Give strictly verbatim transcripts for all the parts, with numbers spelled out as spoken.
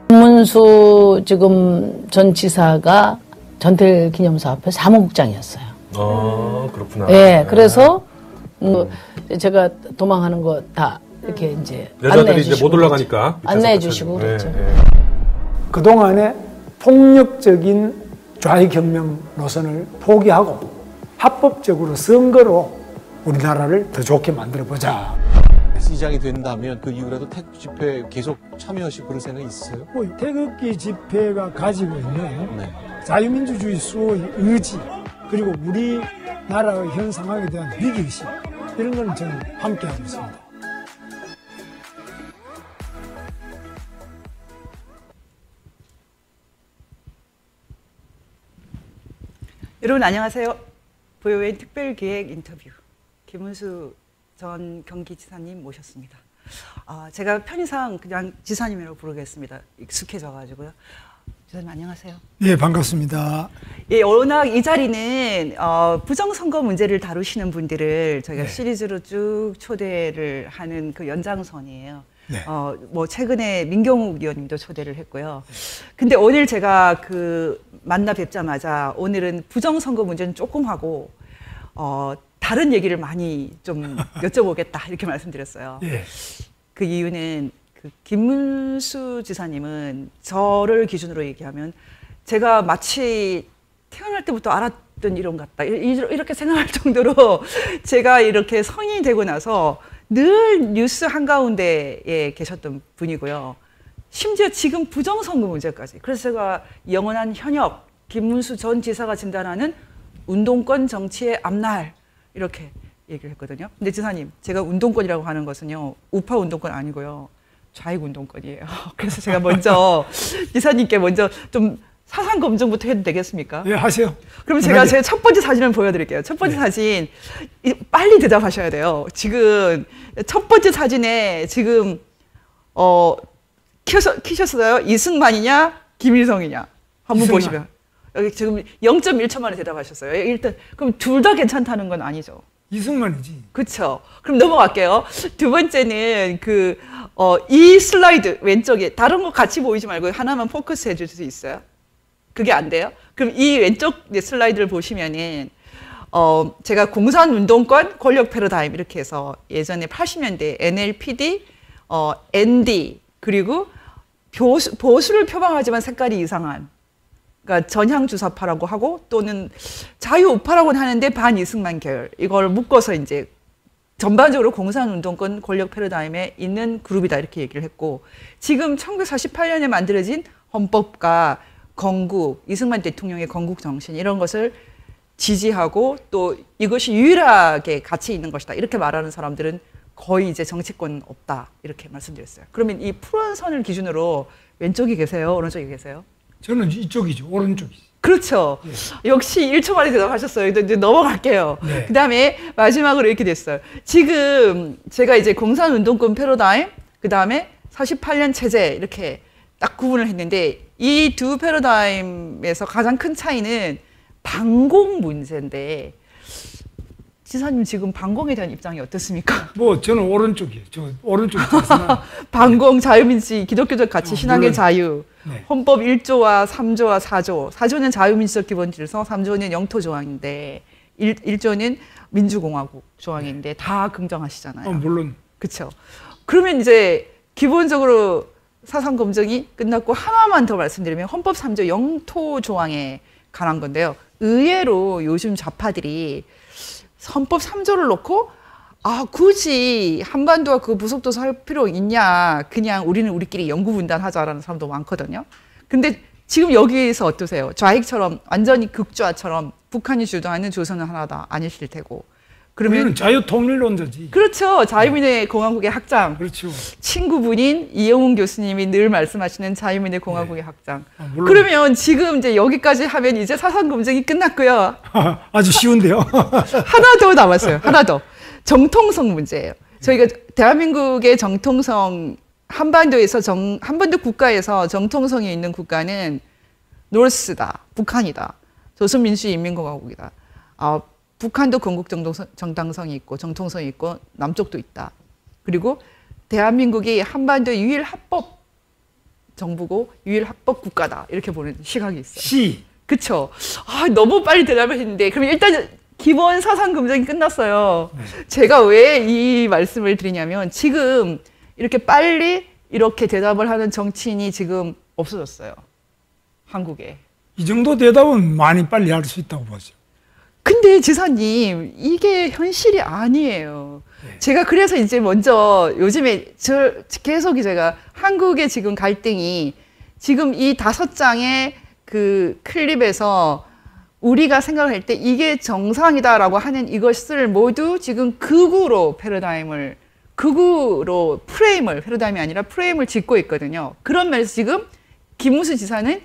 김문수 지금 전 지사가 전태일 기념사 앞에 사무국장이었어요. 아, 그렇구나. 예, 그래서 음, 제가 도망하는 거 다 이렇게 이제 여자들이 이제 못 올라가니까 안내해 주시고 그랬죠. 네, 네. 그동안에 폭력적인 좌익혁명 노선을 포기하고 합법적으로 선거로 우리나라를 더 좋게 만들어보자. 시장이 된다면 그 이후라도 태극기 집회 계속 참여하시고 그런 생각이 있으세요? 뭐 태극기 집회가 가지고 있는 네. 자유민주주의 수호의 의지, 그리고 우리나라의 현 상황에 대한 위기의식, 이런 거는 저는 함께하고 있습니다. 여러분 안녕하세요. 보요웬 특별기획 인터뷰 김문수 전 경기지사님 모셨습니다. 아, 제가 편의상 그냥 지사님이라고 부르겠습니다. 익숙해져가지고요. 지사님 안녕하세요. 예, 반갑습니다. 예, 워낙 이 자리는 어, 부정선거 문제를 다루시는 분들을 저희가 네. 시리즈로 쭉 초대를 하는 그 연장선이에요. 네. 어, 뭐 최근에 민경욱 의원님도 초대를 했고요. 근데 오늘 제가 그 만나 뵙자마자 오늘은 부정선거 문제는 조금 하고 어, 다른 얘기를 많이 좀 여쭤보겠다 이렇게 말씀드렸어요. 예. 그 이유는 그 김문수 지사님은 저를 기준으로 얘기하면 제가 마치 태어날 때부터 알았던 이름 같다 이렇게 생각할 정도로 제가 이렇게 성인이 되고 나서 늘 뉴스 한가운데에 계셨던 분이고요. 심지어 지금 부정선거 문제까지. 그래서 제가 영원한 현역 김문수 전 지사가 진단하는 운동권 정치의 앞날 이렇게 얘기를 했거든요. 근데 지사님, 제가 운동권이라고 하는 것은요, 우파 운동권 아니고요, 좌익 운동권이에요. 그래서 제가 먼저 지사님께 먼저 좀 사상 검증부터 해도 되겠습니까? 예, 하세요. 그럼 제가 제 첫 번째 사진을 보여드릴게요. 첫 번째 네. 사진 이, 빨리 대답하셔야 돼요. 지금 첫 번째 사진에 지금 어 키셔, 키셨어요? 이승만이냐 김일성이냐 한번 이승만. 보시면 여기 지금 영 점 일 초 만에 대답하셨어요. 일단 그럼 둘 다 괜찮다는 건 아니죠. 이승만이지. 그렇죠. 그럼 넘어갈게요. 두 번째는 그 어, 이 슬라이드 왼쪽에 다른 거 같이 보이지 말고 하나만 포커스 해줄 수 있어요? 그게 안 돼요? 그럼 이 왼쪽 슬라이드를 보시면은 어 제가 공산운동권 권력 패러다임 이렇게 해서 예전에 팔십 년대 엔엘피디, 어 엔디 그리고 보수, 보수를 표방하지만 색깔이 이상한 그러니까 전향주사파라고 하고 또는 자유우파라고는 하는데 반이승만 계열 이걸 묶어서 이제 전반적으로 공산운동권 권력 패러다임에 있는 그룹이다 이렇게 얘기를 했고 지금 천구백사십팔 년에 만들어진 헌법과 건국, 이승만 대통령의 건국 정신 이런 것을 지지하고 또 이것이 유일하게 가치 있는 것이다 이렇게 말하는 사람들은 거의 이제 정치권 없다 이렇게 말씀드렸어요. 그러면 이 푸른 선을 기준으로 왼쪽이 계세요? 오른쪽이 계세요? 저는 이쪽이죠. 오른쪽이죠. 그렇죠. 네. 역시 일 초 만에 대답하셨어요. 이제 넘어갈게요. 네. 그 다음에 마지막으로 이렇게 됐어요. 지금 제가 이제 공산운동권 패러다임, 그 다음에 사십팔 년 체제 이렇게 딱 구분을 했는데 이 두 패러다임에서 가장 큰 차이는 반공 문제인데 지사님 지금 반공에 대한 입장이 어떻습니까? 뭐 저는 오른쪽이에요. 저 오른쪽 있잖아요. 반공, 자유민주주의, 기독교적 가치, 어, 신앙의 물론. 자유, 네. 헌법 일 조와 삼 조와 사 조, 사 조는 자유민주적 기본질서, 삼 조는 영토 조항인데 일 조는 민주공화국 조항인데 다 긍정하시잖아요. 어, 물론. 그렇죠. 그러면 이제 기본적으로 사상 검증이 끝났고 하나만 더 말씀드리면 헌법 삼 조 영토 조항에 관한 건데요. 의외로 요즘 좌파들이 헌법 삼 조를 놓고 아 굳이 한반도와 그 부속도서 할 필요 있냐 그냥 우리는 우리끼리 영구분단하자라는 사람도 많거든요. 근데 지금 여기에서 어떠세요? 좌익처럼 완전히 극좌처럼 북한이 주도하는 조선은 하나다 아니실 테고 그러면 자유통일론자지. 그렇죠. 자유민의 공화국의 학장. 그렇죠. 친구분인 이영훈 교수님이 늘 말씀하시는 자유민의 공화국의 네. 학장. 아, 물론. 그러면 지금 이제 여기까지 하면 이제 사상 검증이 끝났고요. 아주 쉬운데요. 하나 더 남았어요. 하나 더. 정통성 문제예요. 저희가 대한민국의 정통성 한반도에서 정 한반도 국가에서 정통성이 있는 국가는 노스다, 북한이다, 조선민주주의인민공화국이다. 어, 북한도 건국 정당성이 있고 정통성이 있고 남쪽도 있다. 그리고 대한민국이 한반도 유일 합법 정부고 유일 합법 국가다 이렇게 보는 시각이 있어요. 시. 그쵸? 아, 너무 빨리 대답을 했는데 그럼 일단 기본 사상 검증이 끝났어요. 네. 제가 왜 이 말씀을 드리냐면 지금 이렇게 빨리 이렇게 대답을 하는 정치인이 지금 없어졌어요. 한국에. 이 정도 대답은 많이 빨리 할 수 있다고 보죠. 근데 지사님 이게 현실이 아니에요. 네. 제가 그래서 이제 먼저 요즘에 저 계속 제가 한국의 지금 갈등이 지금 이 다섯 장의 그 클립에서 우리가 생각할 때 이게 정상이다라고 하는 이것을 모두 지금 극우로 패러다임을 극우로 프레임을 패러다임이 아니라 프레임을 짓고 있거든요. 그런 면에서 지금 김문수 지사는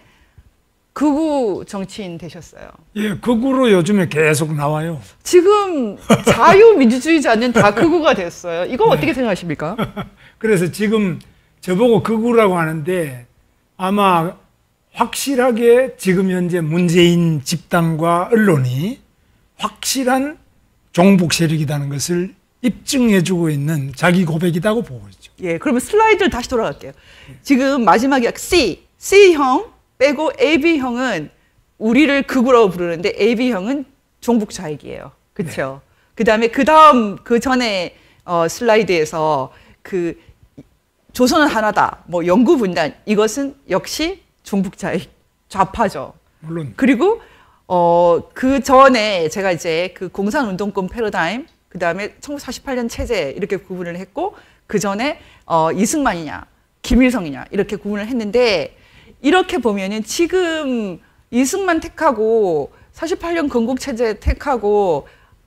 극우 정치인 되셨어요. 예, 극우로 요즘에 계속 나와요. 지금 자유민주주의자는 다 극우가 됐어요. 이거 네. 어떻게 생각하십니까? 그래서 지금 저보고 극우라고 하는데 아마 확실하게 지금 현재 문재인 집단과 언론이 확실한 종북 세력이라는 것을 입증해주고 있는 자기 고백이라고 보고 있죠. 예, 그러면 슬라이드를 다시 돌아갈게요. 지금 마지막에 C, C형 빼고 에이비형은 우리를 극우라고 부르는데 에이비형은 종북 좌익이에요. 그렇죠? 네. 그다음에 그다음 그 전에 어, 슬라이드에서 그 조선은 하나다. 뭐 영구 분단 이것은 역시 종북 좌익 좌파죠. 물론. 그리고 어, 그 전에 제가 이제 그 공산운동권 패러다임 그다음에 천구백사십팔 년 체제 이렇게 구분을 했고 그 전에 어, 이승만이냐 김일성이냐 이렇게 구분을 했는데 이렇게 보면은 지금 이승만 택하고 사십팔 년 건국체제 택하고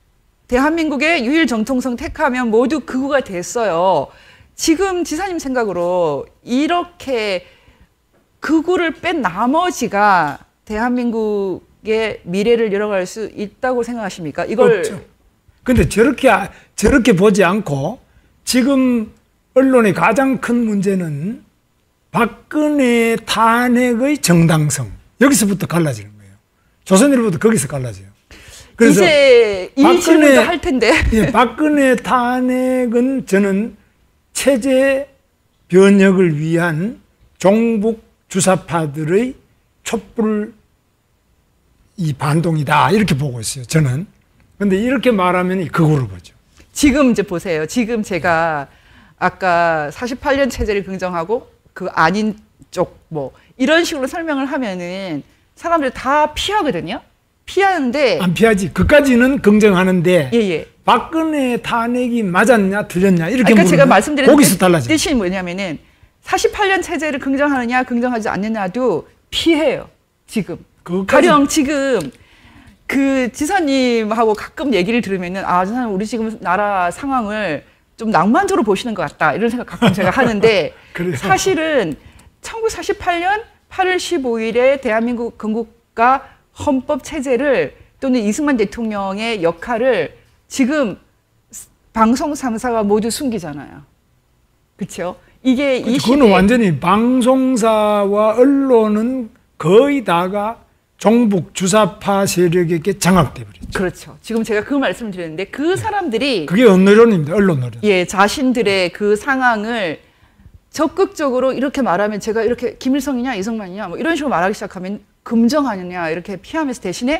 대한민국의 유일 정통성 택하면 모두 극우가 됐어요. 지금 지사님 생각으로 이렇게 극우를 뺀 나머지가 대한민국의 미래를 열어갈 수 있다고 생각하십니까? 이걸 없죠. 근데 저렇게 저렇게 보지 않고 지금 언론의 가장 큰 문제는 박근혜 탄핵의 정당성. 여기서부터 갈라지는 거예요. 조선일보도 거기서 갈라져요. 그래서 이제 이 질문도 할 텐데. 예, 박근혜 탄핵은 저는 체제 변혁을 위한 종북 주사파들의 촛불 이 반동이다 이렇게 보고 있어요. 저는. 근데 이렇게 말하면 극우로 보죠. 지금 이제 보세요. 지금 제가 아까 사십팔 년 체제를 긍정하고 그 아닌 쪽 뭐 이런 식으로 설명을 하면은 사람들 다 피하거든요. 피하는데 안 피하지. 그까지는 긍정하는데 예, 예. 박근혜 탄핵이 맞았냐 틀렸냐 이렇게 그러니까 제가 말씀드린 거기서 달라져. 뜻이 뭐냐면은 사십팔 년 체제를 긍정하느냐 긍정하지 않느냐도 피해요. 지금 그것까지... 가령 지금 그 지사님하고 가끔 얘기를 들으면은 아, 지사님 우리 지금 나라 상황을 좀 낭만적으로 보시는 것 같다 이런 생각 가끔 제가 하는데 사실은 천구백사십팔 년 팔월 십오일에 대한민국 건국과 헌법 체제를 또는 이승만 대통령의 역할을 지금 방송 삼 사가 모두 숨기잖아요. 그렇죠? 이게 이 시대 그거는 완전히 방송사와 언론은 거의 다가 종북 주사파 세력에게 장악돼 버렸죠. 그렇죠. 지금 제가 그 말씀을 드렸는데 그 네. 사람들이 그게 언론입니다. 언론론. 예, 자신들의 그 상황을 적극적으로 이렇게 말하면 제가 이렇게 김일성이냐 이승만이냐 뭐 이런 식으로 말하기 시작하면 긍정하느냐 이렇게 피하면서 대신에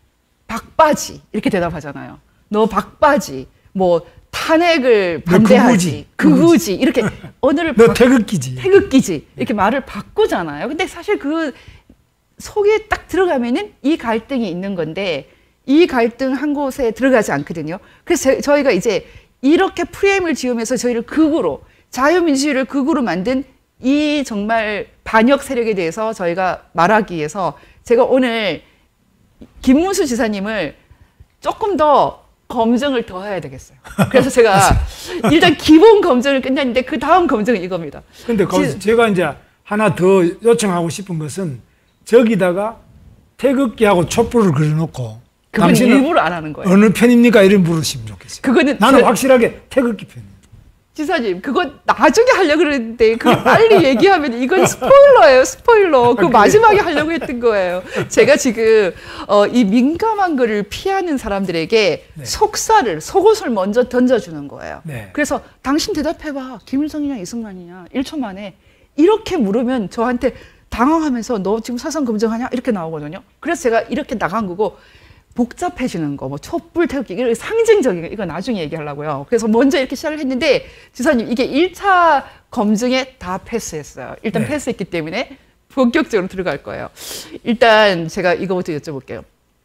박바지 이렇게 대답하잖아요. 너 박바지 뭐 탄핵을 반대하지 극우지 이렇게 언어를 너 태극기지 태극기지 이렇게 말을 바꾸잖아요. 근데 사실 그 속에 딱 들어가면은 이 갈등이 있는 건데 이 갈등 한 곳에 들어가지 않거든요. 그래서 저희가 이제 이렇게 프레임을 지으면서 저희를 극우로 자유민주주의를 극우로 만든 이 정말 반역 세력에 대해서 저희가 말하기 위해서 제가 오늘 김문수 지사님을 조금 더 검증을 더 해야 되겠어요. 그래서 제가 일단 기본 검증을 끝냈는데 그 다음 검증은 이겁니다. 근데 거기서 제가 이제 하나 더 요청하고 싶은 것은 저기다가 태극기하고 촛불을 그려놓고 그건 일부러 안 하는 거예요. 어느 편입니까? 이런 물으시면 좋겠어요. 그거는 나는 저, 확실하게 태극기 편이에요. 지사님, 그거 나중에 하려고 그랬는데 그거 빨리 얘기하면 이건 스포일러예요, 스포일러. 그 마지막에 하려고 했던 거예요. 제가 지금 어, 이 민감한 거를 피하는 사람들에게 네. 속살을, 속옷을 먼저 던져주는 거예요. 네. 그래서 당신 대답해봐. 김일성이냐 이승만이냐 일 초 만에 이렇게 물으면 저한테 당황하면서 너 지금 사상 검증하냐? 이렇게 나오거든요. 그래서 제가 이렇게 나간 거고 복잡해지는 거, 뭐 촛불 태우기, 이런 상징적인 거, 이거 나중에 얘기하려고요. 그래서 먼저 이렇게 시작을 했는데, 지사님, 이게 일 차 검증에 다 패스했어요. 일단 네. 패스했기 때문에 본격적으로 들어갈 거예요. 일단 제가 이거부터 여쭤볼게요.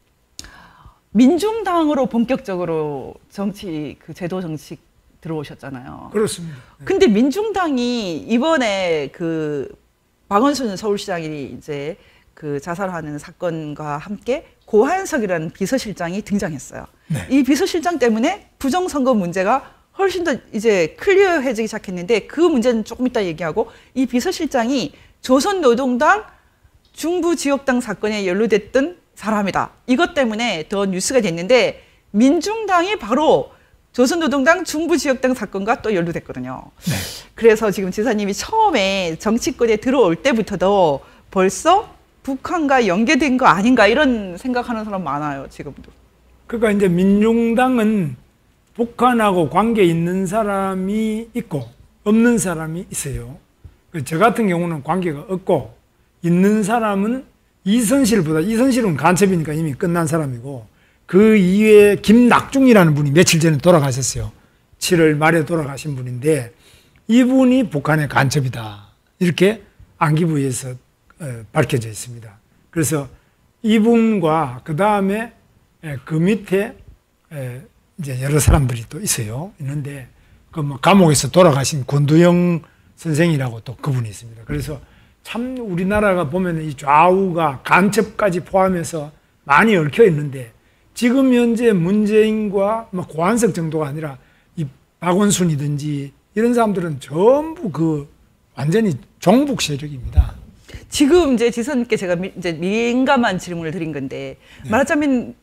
민중당으로 본격적으로 정치, 그 제도 정치 들어오셨잖아요. 그렇습니다. 네. 근데 민중당이 이번에 그 박원순 서울시장이 이제 그 자살하는 사건과 함께 고한석이라는 비서실장이 등장했어요. 네. 이 비서실장 때문에 부정선거 문제가 훨씬 더 이제 클리어해지기 시작했는데, 그 문제는 조금 이따 얘기하고, 이 비서실장이 조선노동당 중부지역당 사건에 연루됐던 사람이다. 이것 때문에 더 뉴스가 됐는데, 민중당이 바로 조선노동당 중부지역당 사건과 또 연루됐거든요. 네. 그래서 지금 지사님이 처음에 정치권에 들어올 때부터도 벌써 북한과 연계된 거 아닌가 이런 생각하는 사람 많아요, 지금도. 그러니까 이제 민중당은 북한하고 관계 있는 사람이 있고 없는 사람이 있어요. 저 같은 경우는 관계가 없고, 있는 사람은 이선실보다, 이선실은 간첩이니까 이미 끝난 사람이고, 그 이외에 김낙중이라는 분이 며칠 전에 돌아가셨어요. 칠월 말에 돌아가신 분인데, 이분이 북한의 간첩이다, 이렇게 안기부에서 밝혀져 있습니다. 그래서 이분과 그 다음에 그 밑에 이제 여러 사람들이 또 있어요. 있는데 그 뭐 감옥에서 돌아가신 권두영 선생이라고 또 그분이 있습니다. 그래서 참 우리나라가 보면 이 좌우가 간첩까지 포함해서 많이 얽혀 있는데, 지금 현재 문재인과 뭐 고한석 정도가 아니라 이 박원순이든지 이런 사람들은 전부 그 완전히 종북 세력입니다. 지금 이제 지선님께 제가 미, 이제 민감한 질문을 드린 건데, 네. 말하자면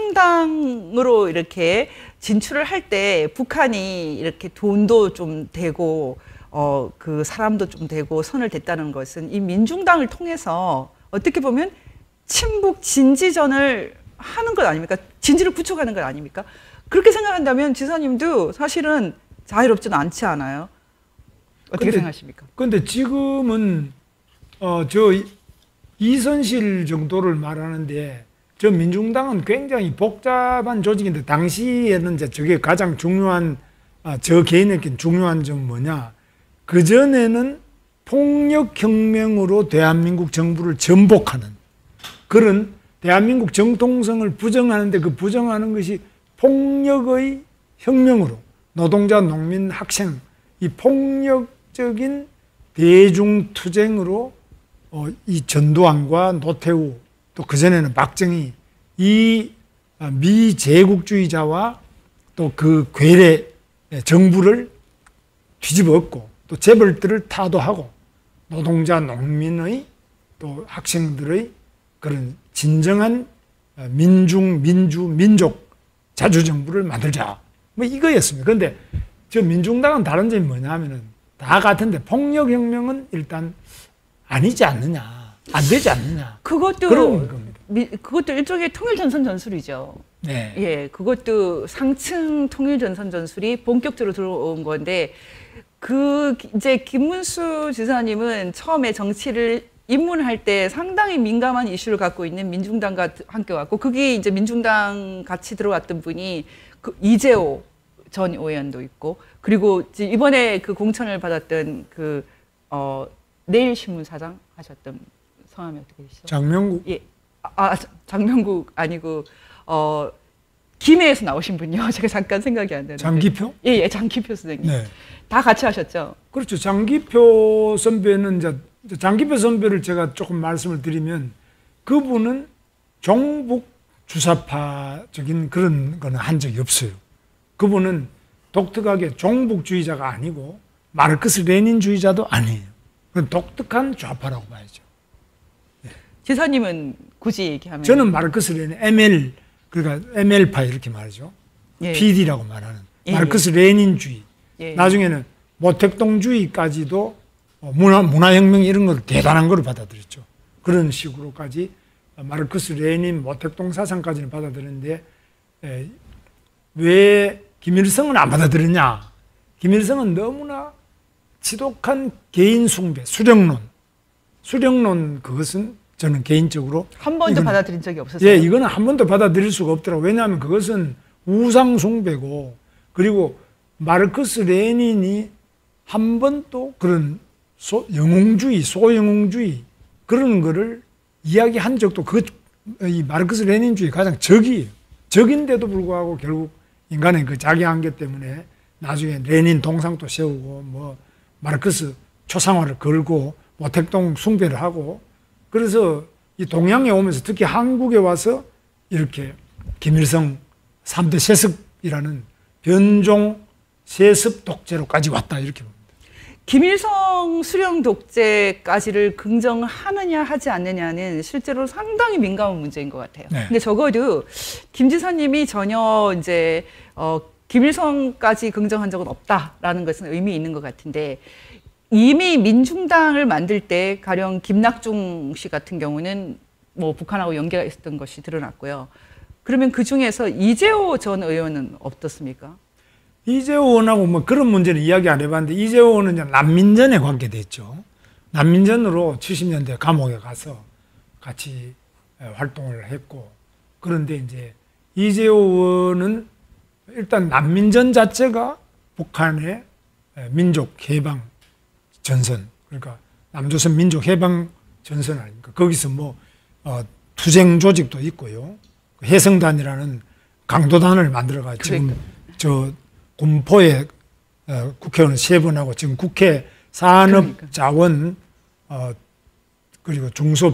민중당으로 이렇게 진출을 할 때 북한이 이렇게 돈도 좀 되고 어, 그 사람도 좀 되고 선을 댔다는 것은 이 민중당을 통해서 어떻게 보면 친북 진지전을 하는 것 아닙니까? 진지를 구축하는 것 아닙니까? 그렇게 생각한다면 지사님도 사실은 자유롭지는 않지 않아요? 어떻게 근데, 생각하십니까? 그런데 지금은 어, 저 이선실 정도를 말하는데, 저 민중당은 굉장히 복잡한 조직인데, 당시에는 이제 저게 가장 중요한, 아, 저 개인에게 중요한 점 뭐냐, 그전에는 폭력혁명으로 대한민국 정부를 전복하는 그런 대한민국 정통성을 부정하는데, 그 부정하는 것이 폭력의 혁명으로, 노동자, 농민, 학생, 이 폭력적인 대중투쟁으로 어, 이 전두환과 노태우, 또 그전에는 박정희, 이 미제국주의자와 또 그 괴뢰 정부를 뒤집어 엎고, 또 재벌들을 타도하고, 노동자, 농민의 또 학생들의 그런 진정한 민중, 민주, 민족 자주정부를 만들자, 뭐 이거였습니다. 그런데 저 민중당은 다른 점이 뭐냐 하면은 다 같은데 폭력혁명은 일단 아니지 않느냐, 안 되지 않느냐. 그것도 그런 겁니다. 미, 그것도 일종의 통일전선 전술이죠. 네. 예, 그것도 상층 통일전선 전술이 본격적으로 들어온 건데, 그 이제 김문수 지사님은 처음에 정치를 입문할 때 상당히 민감한 이슈를 갖고 있는 민중당과 함께 왔고, 그게 이제 민중당 같이 들어왔던 분이 그 이재호 전 의원도 있고, 그리고 이번에 그 공천을 받았던 그 어. 내일신문 사장 하셨던 성함이 어떻게 되시죠? 장명국. 예, 아 장명국 아니고 어 김해에서 나오신 분요. 제가 잠깐 생각이 안 나는데. 장기표? 예, 예, 장기표 선생님. 네. 다 같이 하셨죠? 그렇죠. 장기표 선배는 이제 장기표 선배를 제가 조금 말씀을 드리면, 그분은 종북 주사파적인 그런 거는 한 적이 없어요. 그분은 독특하게 종북주의자가 아니고 마르크스 레닌주의자도 아니에요. 그건 독특한 좌파라고 봐야죠. 지사님은 굳이 얘기하면 저는 마르크스 레닌, 엠엘, 그러니까 엠엘파 이렇게 말하죠. 예. 피디라고 말하는 예, 마르크스 레닌주의. 예. 나중에는 모택동주의까지도 문화, 문화혁명 이런 걸 대단한 걸 받아들였죠. 그런 식으로까지 마르크스 레닌, 모택동 사상까지는 받아들였는데, 에, 왜 김일성은 안 받아들였냐? 김일성은 너무나 지독한 개인 숭배, 수령론. 수령론 그것은 저는 개인적으로 한 번도 이거는- 받아들인 적이 없었어요. 예, 이거는 한 번도 받아들일 수가 없더라고요. 왜냐하면 그것은 우상 숭배고, 그리고 마르크스 레닌이 한 번도 그런 소, 영웅주의, 소영웅주의 그런 거를 이야기한 적도 그, 이 마르크스 레닌주의 가장 적이에요. 적인데도 불구하고 결국 인간의 그 자기 한계 때문에 나중에 레닌 동상도 세우고 뭐 마르크스 초상화를 걸고 모택동 숭배를 하고, 그래서 이 동양에 오면서 특히 한국에 와서 이렇게 김일성 삼 대 세습이라는 변종 세습 독재로까지 왔다 이렇게 봅니다. 김일성 수령 독재까지를 긍정하느냐 하지 않느냐는 실제로 상당히 민감한 문제인 것 같아요. 네. 근데 적어도 김 지사님이 전혀 이제 어, 김일성까지 긍정한 적은 없다라는 것은 의미 있는 것 같은데, 이미 민중당을 만들 때 가령 김낙중 씨 같은 경우는 뭐 북한하고 연계가 있었던 것이 드러났고요. 그러면 그 중에서 이재호 전 의원은 어떻습니까? 이재호 의원하고 뭐 그런 문제는 이야기 안 해봤는데, 이재호 의원은 이제 난민전에 관계됐죠. 난민전으로 칠십 년대 감옥에 가서 같이 활동을 했고, 그런데 이제 이재호 의원은 일단 난민전 자체가 북한의 민족 해방 전선, 그러니까 남조선 민족 해방 전선 아닙니까? 거기서 뭐 어, 투쟁 조직도 있고요. 해성단이라는 강도단을 만들어가지고 지금 저 군포에 어, 국회의원 세 번하고 지금 국회 산업자원 어, 그리고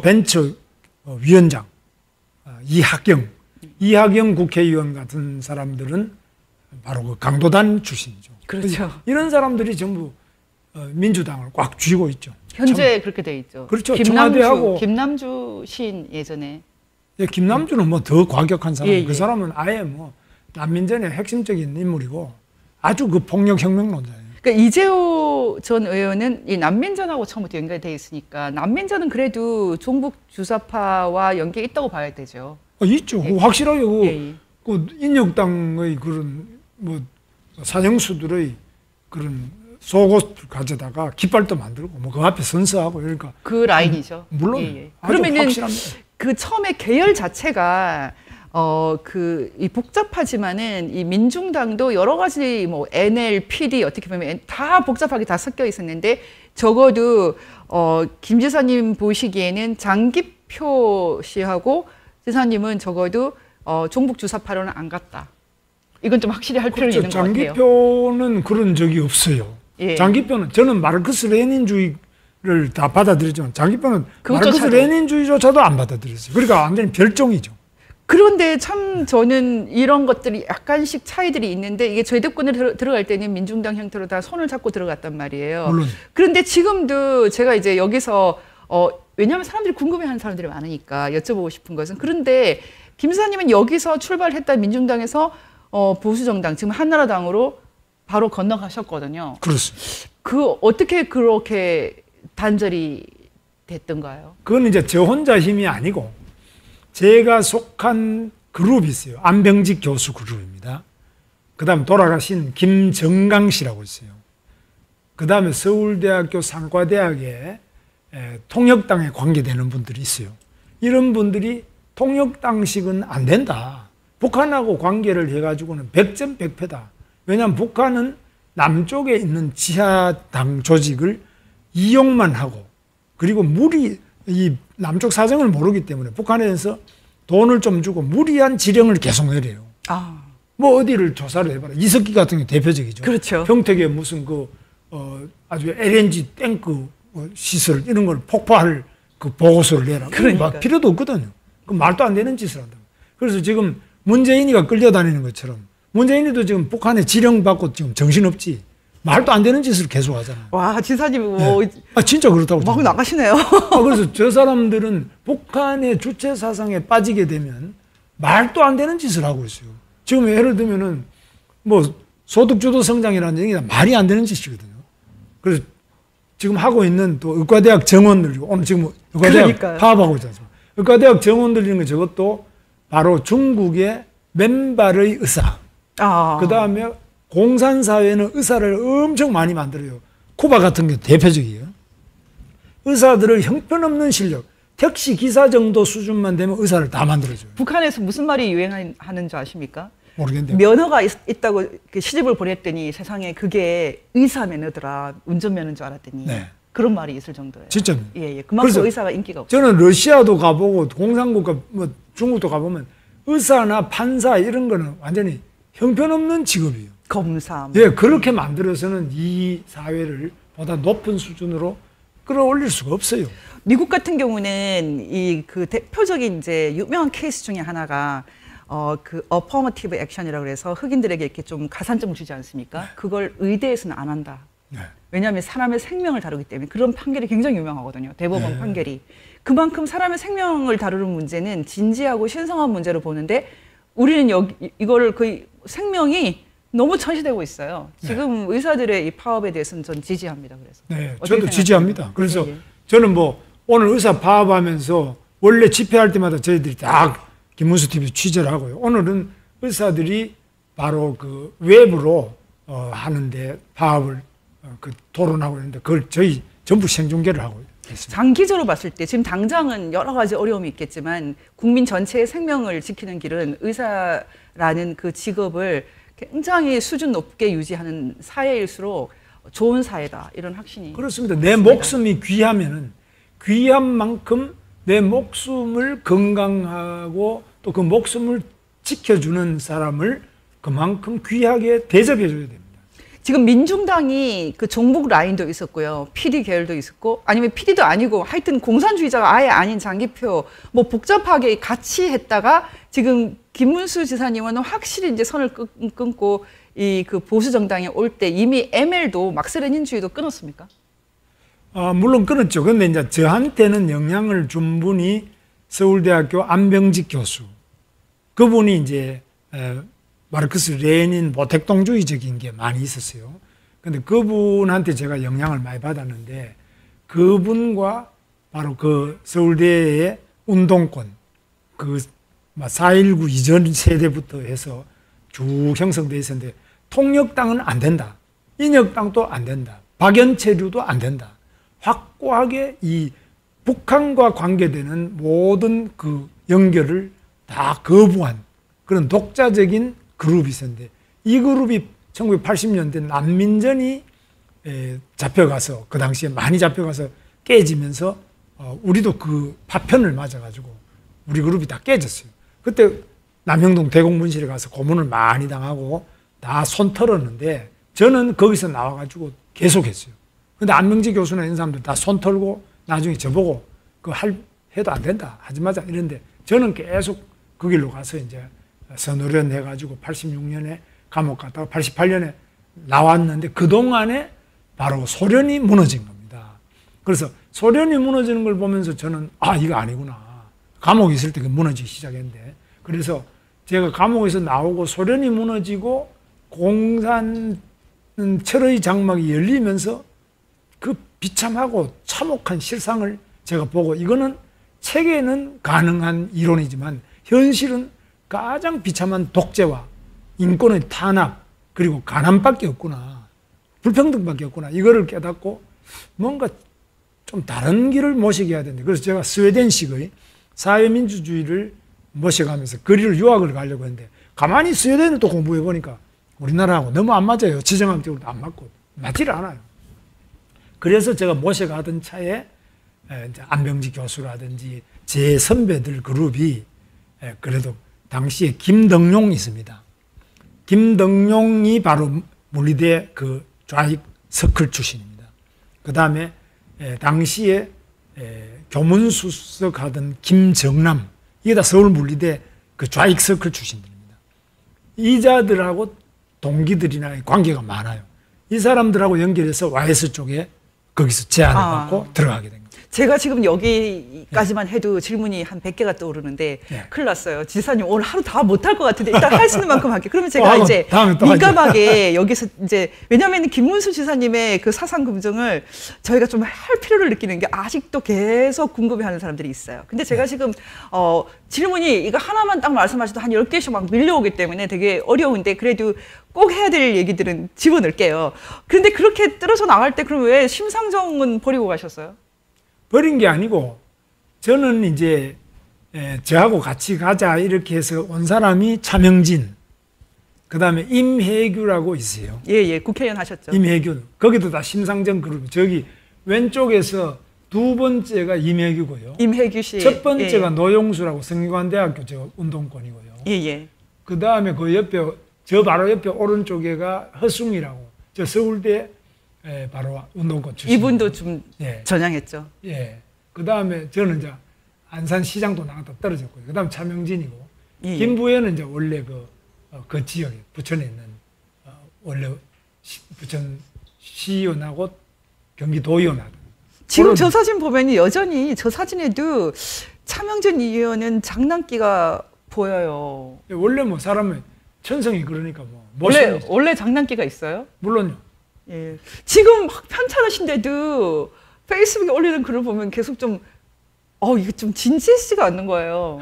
중소벤처위원장 어, 이학영 이학영 국회의원 같은 사람들은 바로 그 강도단 출신이죠. 그렇죠. 이런 사람들이 전부 어, 민주당을 꽉 쥐고 있죠. 현재 그렇게 돼 있죠. 그렇죠. 김남주, 청와대하고- 김남주 시인 예전에 예, 김남주는 뭐 더 과격한 사람. 예, 예. 그 사람은 아예 뭐 난민전의 핵심적인 인물이고 아주 그 폭력 혁명론자예요. 그러니까 이재호 전 의원은 이 난민전하고 처음부터 연결돼 있으니까, 난민전은 그래도 종북 주사파와 연계 있다고 봐야 되죠. 어, 있죠. 예. 확실하게 그, 예, 예. 그 인혁당의 그런 뭐 사형수들의 그런 속옷을 가져다가 깃발도 만들고 뭐 그 앞에 선서하고, 그러니까 그 라인이죠. 물론 예, 예. 아주 그러면은 확실합니다. 그 처음에 계열 자체가 어 그 이 복잡하지만은 이 민중당도 여러 가지 뭐 엔엘, 피디 어떻게 보면 다 복잡하게 다 섞여 있었는데, 적어도 어 김 지사님 보시기에는 장기표 씨하고 지사님은 적어도 어 종북 주사파로는 안 갔다. 이건 좀 확실히 할 필요는 그렇죠. 있는 것 같아요. 장기표는 그런 적이 없어요. 예. 장기표는 저는 마르크스 레닌주의를 다 받아들이지만 장기표는 마르크스 그것조차도. 레닌주의조차도 안 받아들였어요. 그러니까 완전히 별종이죠. 그런데 참 저는 이런 것들이 약간씩 차이들이 있는데, 이게 제도권에 들어, 들어갈 때는 민중당 형태로 다 손을 잡고 들어갔단 말이에요. 물론. 그런데 지금도 제가 이제 여기서 어 왜냐하면 사람들이 궁금해하는 사람들이 많으니까 여쭤보고 싶은 것은, 그런데 김 지사님은 여기서 출발했다 민중당에서 어 보수정당 지금 한나라당으로 바로 건너가셨거든요. 그렇습니다. 그 어떻게 그렇게 단절이 됐던가요? 그건 이제 저 혼자 힘이 아니고 제가 속한 그룹이 있어요. 안병직 교수 그룹입니다. 그 다음 돌아가신 김정강 씨라고 있어요. 그 다음에 서울대학교 상과대학에 에, 통역당에 관계되는 분들이 있어요. 이런 분들이 통역당식은 안 된다. 북한하고 관계를 해가지고는 백전백패다. 왜냐하면 북한은 남쪽에 있는 지하당 조직을 이용만 하고, 그리고 무리, 이 남쪽 사정을 모르기 때문에 북한에서 돈을 좀 주고 무리한 지령을 계속 내려요. 아, 뭐 어디를 조사를 해봐라. 이석기 같은 게 대표적이죠. 그렇죠. 평택에 무슨 그, 어, 아주 엘엔지 탱크 시설 이런 걸 폭파할 그 보고서를 내라. 그러니까요. 막 필요도 없거든요. 그 말도 안 되는 짓을 한다. 그래서 지금 문재인이가 끌려다니는 것처럼 문재인이도 지금 북한에 지령받고 지금 정신없지. 말도 안 되는 짓을 계속 하잖아요. 와, 지사님 뭐 네. 아, 진짜 그렇다고. 막 생각해요. 나가시네요. 아, 그래서 저 사람들은 북한의 주체 사상에 빠지게 되면 말도 안 되는 짓을 하고 있어요. 지금 예를 들면은 뭐 소득주도 성장이라는 얘기가 말이 안 되는 짓이거든요. 그래서 지금 하고 있는 또 의과대학 정원들, 오늘 지금 의과대학 그러니까요. 파업하고 있지 않습니까? 의과대학 정원들 이런 거 저것도 바로 중국의 맨발의 의사. 아. 그 다음에 공산사회는 의사를 엄청 많이 만들어요. 쿠바 같은 게 대표적이에요. 의사들을 형편없는 실력, 택시 기사 정도 수준만 되면 의사를 다 만들어줘요. 북한에서 무슨 말이 유행하는 줄 아십니까? 모르겠는데. 면허가 있, 있다고 시집을 보냈더니 세상에 그게 의사 면허더라. 운전면허인 줄 알았더니 네. 그런 말이 있을 정도예요. 진짜입니다. 예, 예. 그만큼 의사가 인기가 없어요. 저는 러시아도 가보고 공산국가 뭐 중국도 가보면 의사나 판사 이런 거는 완전히 형편없는 직업이에요. 검사. 뭐. 예, 그렇게 만들어서는 이 사회를 보다 높은 수준으로 끌어올릴 수가 없어요. 미국 같은 경우는 이 그 대표적인 이제 유명한 케이스 중에 하나가 어 그 어퍼머티브 액션이라고 그래서 흑인들에게 이렇게 좀 가산점을 주지 않습니까? 네. 그걸 의대에서는 안 한다. 네. 왜냐하면 사람의 생명을 다루기 때문에 그런 판결이 굉장히 유명하거든요. 대법원 네. 판결이. 그만큼 사람의 생명을 다루는 문제는 진지하고 신성한 문제로 보는데 우리는 여기 이거를 거의 생명이 너무 천시되고 있어요. 지금 네. 의사들의 이 파업에 대해서는 전 지지합니다. 그래서. 네, 저도 생각하세요? 지지합니다. 그래서 예, 예. 저는 뭐 오늘 의사 파업하면서 원래 집회할 때마다 저희들이 다 김문수 티비 취재를 하고요. 오늘은 의사들이 바로 그 외부로 어, 하는데 파업을 어, 그 토론하고 있는데 그걸 저희 전부 생중계를 하고 있습니다. 장기적으로 봤을 때 지금 당장은 여러 가지 어려움이 있겠지만 국민 전체의 생명을 지키는 길은 의사라는 그 직업을 굉장히 수준 높게 유지하는 사회일수록 좋은 사회다 이런 확신이 그렇습니다. 내 있습니다. 목숨이 귀하면은 귀한 만큼 내 목숨을 건강하고 또 그 목숨을 지켜주는 사람을 그만큼 귀하게 대접해줘야 됩니다. 지금 민중당이 그 종북 라인도 있었고요. 피디 계열도 있었고 아니면 피디도 아니고 하여튼 공산주의자가 아예 아닌 장기표 뭐 복잡하게 같이 했다가 지금 김문수 지사님은 확실히 이제 선을 끊고 이 그 보수 정당에 올 때 이미 엠엘도 막스레닌주의도 끊었습니까? 아, 물론 끊었죠. 근데 이제 저한테는 영향을 준 분이 서울대학교 안병직 교수. 그분이 이제 에, 마르크스 레닌 모택동주의적인 게 많이 있었어요. 근데 그분한테 제가 영향을 많이 받았는데 그분과 바로 그 서울대의 운동권 그 사 일구 이전 세대부터 해서 쭉 형성되어 있었는데 통역당은 안 된다. 인혁당도 안 된다. 박연체류도 안 된다. 확고하게 이 북한과 관계되는 모든 그 연결을 다 거부한 그런 독자적인 그룹이 있었는데 이 그룹이 천구백팔십 년대 난민전이 잡혀가서 그 당시에 많이 잡혀가서 깨지면서 우리도 그 파편을 맞아가지고 우리 그룹이 다 깨졌어요. 그때 남영동 대공분실에 가서 고문을 많이 당하고 다 손 털었는데 저는 거기서 나와가지고 계속했어요. 근데 안명지 교수나 이런 사람들 다 손 털고 나중에 저보고 그 할 해도 안 된다 하지 마자 이런데 저는 계속 그 길로 가서 이제 선언 해가지고 팔십육 년에 감옥 갔다가 팔십팔 년에 나왔는데 그동안에 바로 소련이 무너진 겁니다. 그래서 소련이 무너지는 걸 보면서 저는 아 이거 아니구나. 감옥에 있을 때 무너지기 시작했는데 그래서 제가 감옥에서 나오고 소련이 무너지고 공산 철의 장막이 열리면서 그 비참하고 참혹한 실상을 제가 보고 이거는 책에는 가능한 이론이지만 현실은 가장 비참한 독재와 인권의 탄압 그리고 가난밖에 없구나. 불평등밖에 없구나. 이거를 깨닫고 뭔가 좀 다른 길을 모시게 해야 되는데 그래서 제가 스웨덴식의 사회민주주의를 모셔가면서 거리를 유학을 가려고 했는데 가만히 스웨덴을 또 공부해 보니까 우리나라하고 너무 안 맞아요. 지정학적으로도 안 맞고 맞지를 않아요. 그래서 제가 모셔가던 차에 이제 안병지 교수라든지 제 선배들 그룹이 그래도 당시에 김덕룡이 있습니다. 김덕룡이 바로 물리대 그 좌익 서클 출신입니다. 그 다음에 당시에 교문수석 하던 김정남, 이게 다 서울 물리대 그 좌익 서클 출신들입니다. 이자들하고 동기들이나 관계가 많아요. 이 사람들하고 연결해서 와이에스 쪽에 거기서 제안을 아. 받고 들어가게 된 겁니다. 제가 지금 여기까지만 해도 질문이 한 백 개가 떠오르는데 네. 큰일 났어요. 지사님 오늘 하루 다 못할 것 같은데 일단 할 수 있는 만큼 할게요. 그러면 제가 어, 이제 다음에 또 민감하게 여기서 이제 왜냐하면 김문수 지사님의 그 사상 검증을 저희가 좀 할 필요를 느끼는 게 아직도 계속 궁금해하는 사람들이 있어요. 근데 제가 네. 지금 어, 질문이 이거 하나만 딱 말씀하셔도 한 열 개씩 막 밀려오기 때문에 되게 어려운데 그래도 꼭 해야 될 얘기들은 집어넣을게요. 그런데 그렇게 떨어져 나갈 때 그럼 왜 심상정은 버리고 가셨어요? 버린 게 아니고 저는 이제 에, 저하고 같이 가자 이렇게 해서 온 사람이 차명진, 그 다음에 임혜규라고 있어요. 예, 예, 국회의원 하셨죠. 임혜규. 거기도 다 심상정 그룹. 저기 왼쪽에서 두 번째가 임혜규고요. 임혜규 씨. 첫 번째가 예, 노용수라고 성균관대학교 저 운동권이고요. 예, 예. 그 다음에 그 옆에 저 바로 옆에 오른쪽에가 허숭이라고 저 서울대 에, 바로 운동권 출신. 이분도 좀 예. 전향했죠. 예. 그 다음에 저는 이제 안산시장도 나갔다 떨어졌고요. 그 다음 차명진이고. 예, 예. 김부혜는 이제 원래 그, 어, 그 지역에, 부천에 있는, 어, 원래 시, 부천 시의원하고 경기도의원하고. 지금 그런- 저 사진 보면 여전히 저 사진에도 차명진 의원은 장난기가 보여요. 원래 뭐 사람은 천성이 그러니까 뭐. 원래 멋있는- 원래 장난기가 있어요? 물론요. 예. 지금 막 편찮으신데도 페이스북에 올리는 글을 보면 계속 좀, 어, 이게 좀 진지하지가 않는 거예요.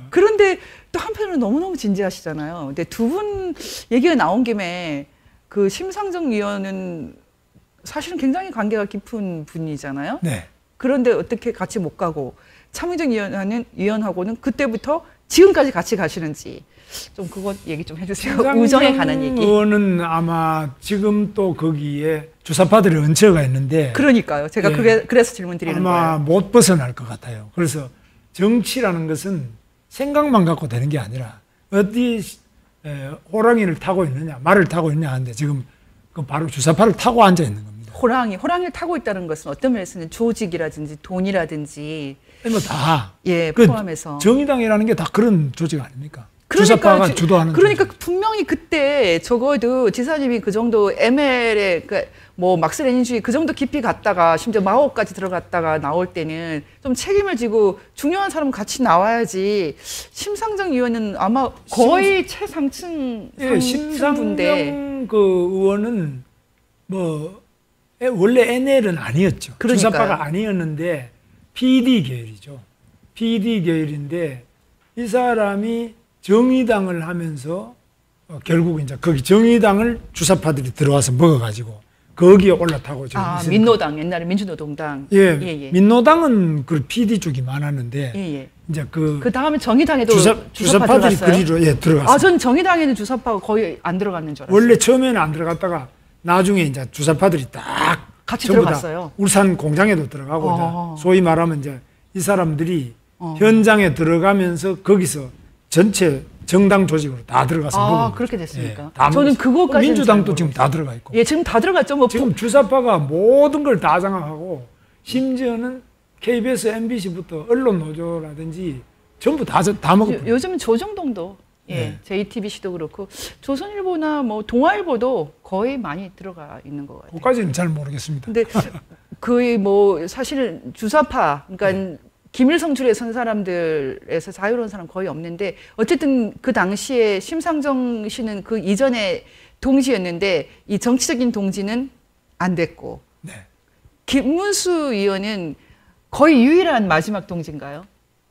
그런데 또 한편으로는 너무너무 진지하시잖아요. 근데 두 분 얘기가 나온 김에 그 심상정 의원은 사실은 굉장히 관계가 깊은 분이잖아요. 네. 그런데 어떻게 같이 못 가고 차명진 의원은, 의원하고는 그때부터 지금까지 같이 가시는지 좀 그거 얘기 좀 해주세요. 우정에 관한 얘기. 의원은 아마 지금 또 거기에 주사파들이 얹혀가 있는데 그러니까요. 제가 예. 그게, 그래서 질문 드리는 아마 거예요. 못 벗어날 것 같아요. 그래서 정치라는 것은 생각만 갖고 되는 게 아니라 어디 에, 호랑이를 타고 있느냐, 말을 타고 있느냐 하는데 지금 그 바로 주사파를 타고 앉아 있는 겁니다. 호랑이, 호랑이를 타고 있다는 것은 어떤 면에서는 조직이라든지 돈이라든지 뭐 다. 예, 그 포함해서. 정의당이라는 게 다 그런 조직 아닙니까? 그러니까 주사파가 지- 주도하는 그러니까 조직. 분명히 그때 적어도 지사님이 그 정도 엠엘에 그 뭐 막스레닌주의 그 정도 깊이 갔다가 심지어 마오까지 들어갔다가 나올 때는 좀 책임을 지고 중요한 사람 같이 나와야지. 심상정 의원은 아마 거의 최상층 예, 상층분데 심상정 그 의원은 뭐 에, 원래 엔엘은 아니었죠. 그러니까요. 주사파가 아니었는데 피디 계열이죠. 피디 계열인데 이 사람이 정의당을 하면서 어, 결국 이제 거기 정의당을 주사파들이 들어와서 먹어가지고 거기에 올라타고 지금 아, 있으니까. 민노당 옛날에 민주노동당 예, 예, 예. 민노당은 그 피디 쪽이 많았는데 예, 예. 이제 그, 그 다음에 정의당에도 주사, 주사파 주사파들이 들어갔어요. 그리로 예 들어갔어요. 아, 전 정의당에는 주사파가 거의 안 들어갔는 줄 알았어요. 원래 처음에는 안 들어갔다가 나중에 이제 주사파들이 딱 같이 전부 다 들어갔어요. 울산 공장에도 들어가고 어. 이제 소위 말하면 이제 이 사람들이 어. 현장에 들어가면서 거기서 전체 정당 조직으로 다 들어가서 아, 먹은 그렇게 거죠. 됐습니까? 예, 다 저는 먹었어요. 그거까지는 민주당도 잘 지금 다 들어가 있고 예, 지금 다 들어갔죠. 뭐 지금 주사파가 모든 걸 다 장악하고 심지어는 케이비에스, 엠비씨부터 언론 노조라든지 전부 다 다 먹었고 요, 요즘 조정동도 예, 네. 제이티비씨도 그렇고 조선일보나 뭐 동아일보도 거의 많이 들어가 있는 것 같아요. 그까지는 잘 모르겠습니다. 근데 거의 뭐 사실 주사파 그러니까 네. 김일성 줄에 선 사람들에서 자유로운 사람 거의 없는데 어쨌든 그 당시에 심상정 씨는 그 이전에 동지였는데 이 정치적인 동지는 안 됐고 네. 김문수 의원은 거의 유일한 마지막 동지인가요?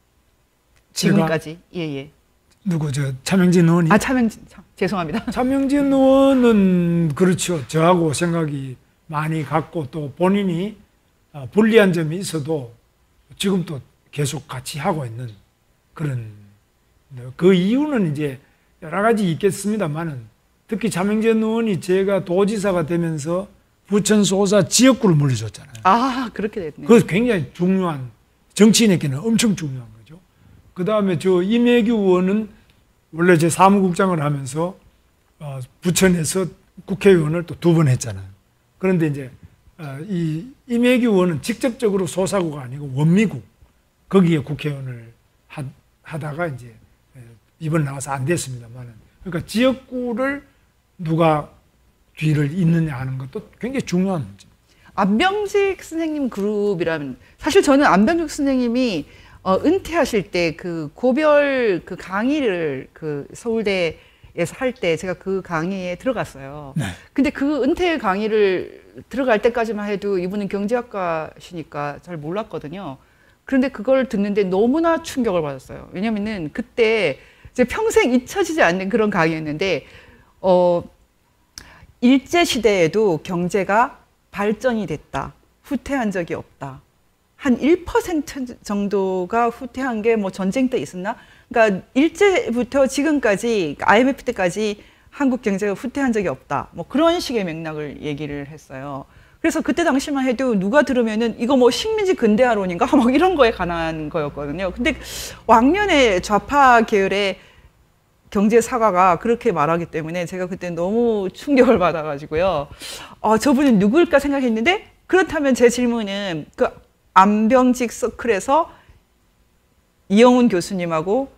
제가 지금까지 예예. 누구 저 차명진 의원이 아 차명진 참, 죄송합니다. 차명진 의원은 그렇죠. 저하고 생각이 많이 같고 또 본인이 어, 불리한 점이 있어도 지금 또 계속 같이 하고 있는 그런 그 이유는 이제 여러 가지 있겠습니다만은 특히 차명진 의원이 제가 도지사가 되면서 부천 소사 지역구를 물려줬잖아요. 아 그렇게 됐네요. 그것이 굉장히 중요한 정치인에게는 엄청 중요한 거죠. 그 다음에 저 임혜규 의원은 원래 제 사무국장을 하면서 어, 부천에서 국회의원을 또 두 번 했잖아요. 그런데 이제 어, 이 임혜규 의원은 직접적으로 소사구가 아니고 원미구 거기에 국회의원을 하, 하다가 이제 이번 나와서 안 됐습니다만은 그러니까 지역구를 누가 뒤를 잇느냐 하는 것도 굉장히 중요한 문제. 안병직 선생님 그룹이라면 사실 저는 안병직 선생님이 어, 은퇴하실 때 그 고별 그 강의를 그 서울대에서 할 때 제가 그 강의에 들어갔어요. 네. 근데 그 은퇴 강의를 들어갈 때까지만 해도 이분은 경제학과시니까 잘 몰랐거든요. 그런데 그걸 듣는데 너무나 충격을 받았어요. 왜냐면은 그때 제 평생 잊혀지지 않는 그런 강의였는데, 어, 일제시대에도 경제가 발전이 됐다. 후퇴한 적이 없다. 한 일 퍼센트 정도가 후퇴한 게 뭐 전쟁 때 있었나? 그러니까 일제부터 지금까지, 아이엠에프 때까지 한국 경제가 후퇴한 적이 없다. 뭐 그런 식의 맥락을 얘기를 했어요. 그래서 그때 당시만 해도 누가 들으면은 이거 뭐 식민지 근대화론인가? 막 이런 거에 관한 거였거든요. 근데 왕년의 좌파 계열의 경제 사과가 그렇게 말하기 때문에 제가 그때 너무 충격을 받아가지고요. 어, 저분은 누구일까 생각했는데, 그렇다면 제 질문은 그 안병직 서클에서 이영훈 교수님하고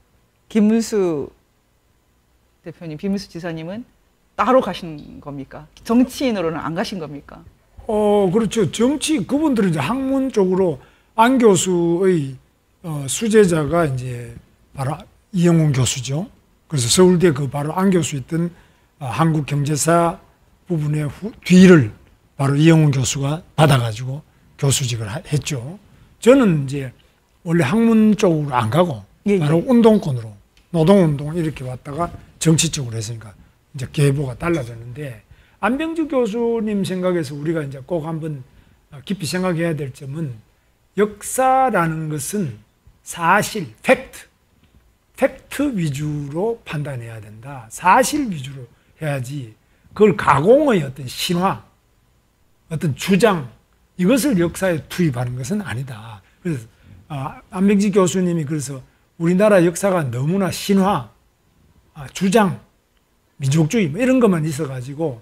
김문수 대표님, 김문수 지사님은 따로 가신 겁니까? 정치인으로는 안 가신 겁니까? 어, 그렇죠. 정치, 그분들은 이제 학문 쪽으로 안 교수의 어, 수제자가 이제 바로 이영훈 교수죠. 그래서 서울대 그 바로 안 교수 있던 어, 한국 경제사 부분의 후, 뒤를 바로 이영훈 교수가 받아가지고 교수직을 하, 했죠. 저는 이제 원래 학문 쪽으로 안 가고 예, 바로 예. 운동권으로 노동운동 이렇게 왔다가 정치 쪽으로 했으니까 이제 계보가 달라졌는데, 안병직 교수님 생각에서 우리가 이제 꼭 한번 깊이 생각해야 될 점은, 역사라는 것은 사실, 팩트, 팩트 위주로 판단해야 된다. 사실 위주로 해야지 그걸 가공의 어떤 신화, 어떤 주장, 이것을 역사에 투입하는 것은 아니다. 그래서 아, 안병직 교수님이 그래서 우리나라 역사가 너무나 신화, 아, 주장, 민족주의 뭐 이런 것만 있어가지고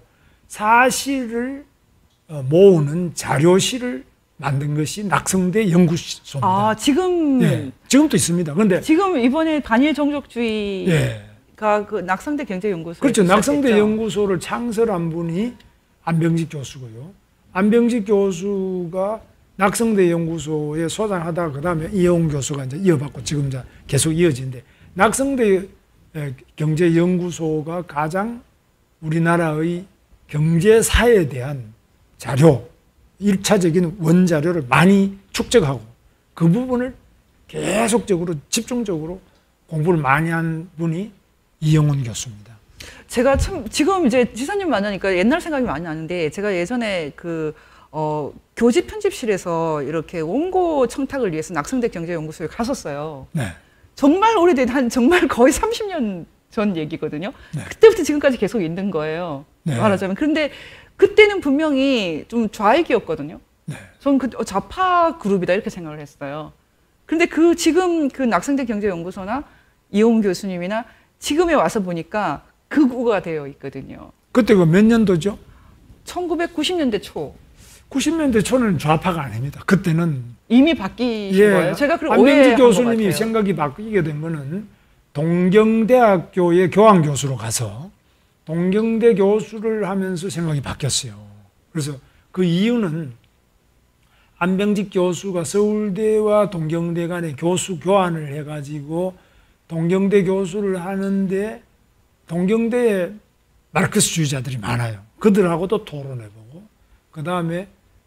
사실을 어, 모으는 자료실을 만든 것이 낙성대 연구소입니다. 아, 지금 예, 지금도 있습니다. 그런데 지금 이번에 단일 종족주의가 예. 그 낙성대 경제연구소, 그렇죠. 낙성대 연구소를 창설한 분이 안병직 교수고요. 안병직 교수가 낙성대 연구소에 소장하다가 그 다음에 이영훈 교수가 이제 이어받고 지금 이제 계속 이어지는데, 낙성대 경제연구소가 가장 우리나라의 경제사에 대한 자료, 일차적인 원자료를 많이 축적하고 그 부분을 계속적으로 집중적으로 공부를 많이 한 분이 이영훈 교수입니다. 제가 참 지금 이제 지사님 만나니까 옛날 생각이 많이 나는데, 제가 예전에 그 어, 교집 편집실에서 이렇게 원고 청탁을 위해서 낙성대 경제연구소에 갔었어요. 네. 정말 오래된, 한 정말 거의 삼십 년 전 얘기거든요. 네. 그때부터 지금까지 계속 있는 거예요. 네. 말하자면. 그런데 그때는 분명히 좀 좌익이었거든요. 네. 저는 그 좌파 그룹이다 이렇게 생각을 했어요. 그런데 그 지금 그 낙성대 경제연구소나 이용훈 교수님이나 지금에 와서 보니까 극우가 되어 있거든요. 그때가 몇 년도죠? 천구백구십 년대 초. 구십 년대 초는 좌파가 아닙니다. 그때는 이미 바뀌신 예, 거예요. 제가 그걸 안병직 오해한 교수님이 것 같아요. 생각이 바뀌게 된 거는 동경대학교의 교환 교수로 가서 동경대 교수를 하면서 생각이 바뀌었어요. 그래서 그 이유는 안병직 교수가 서울대와 동경대 간에 교수 교환을 해가지고 동경대 교수를 하는데, 동경대에 마르크스주의자들이 많아요. 그들하고도 토론해보고, 그 다음에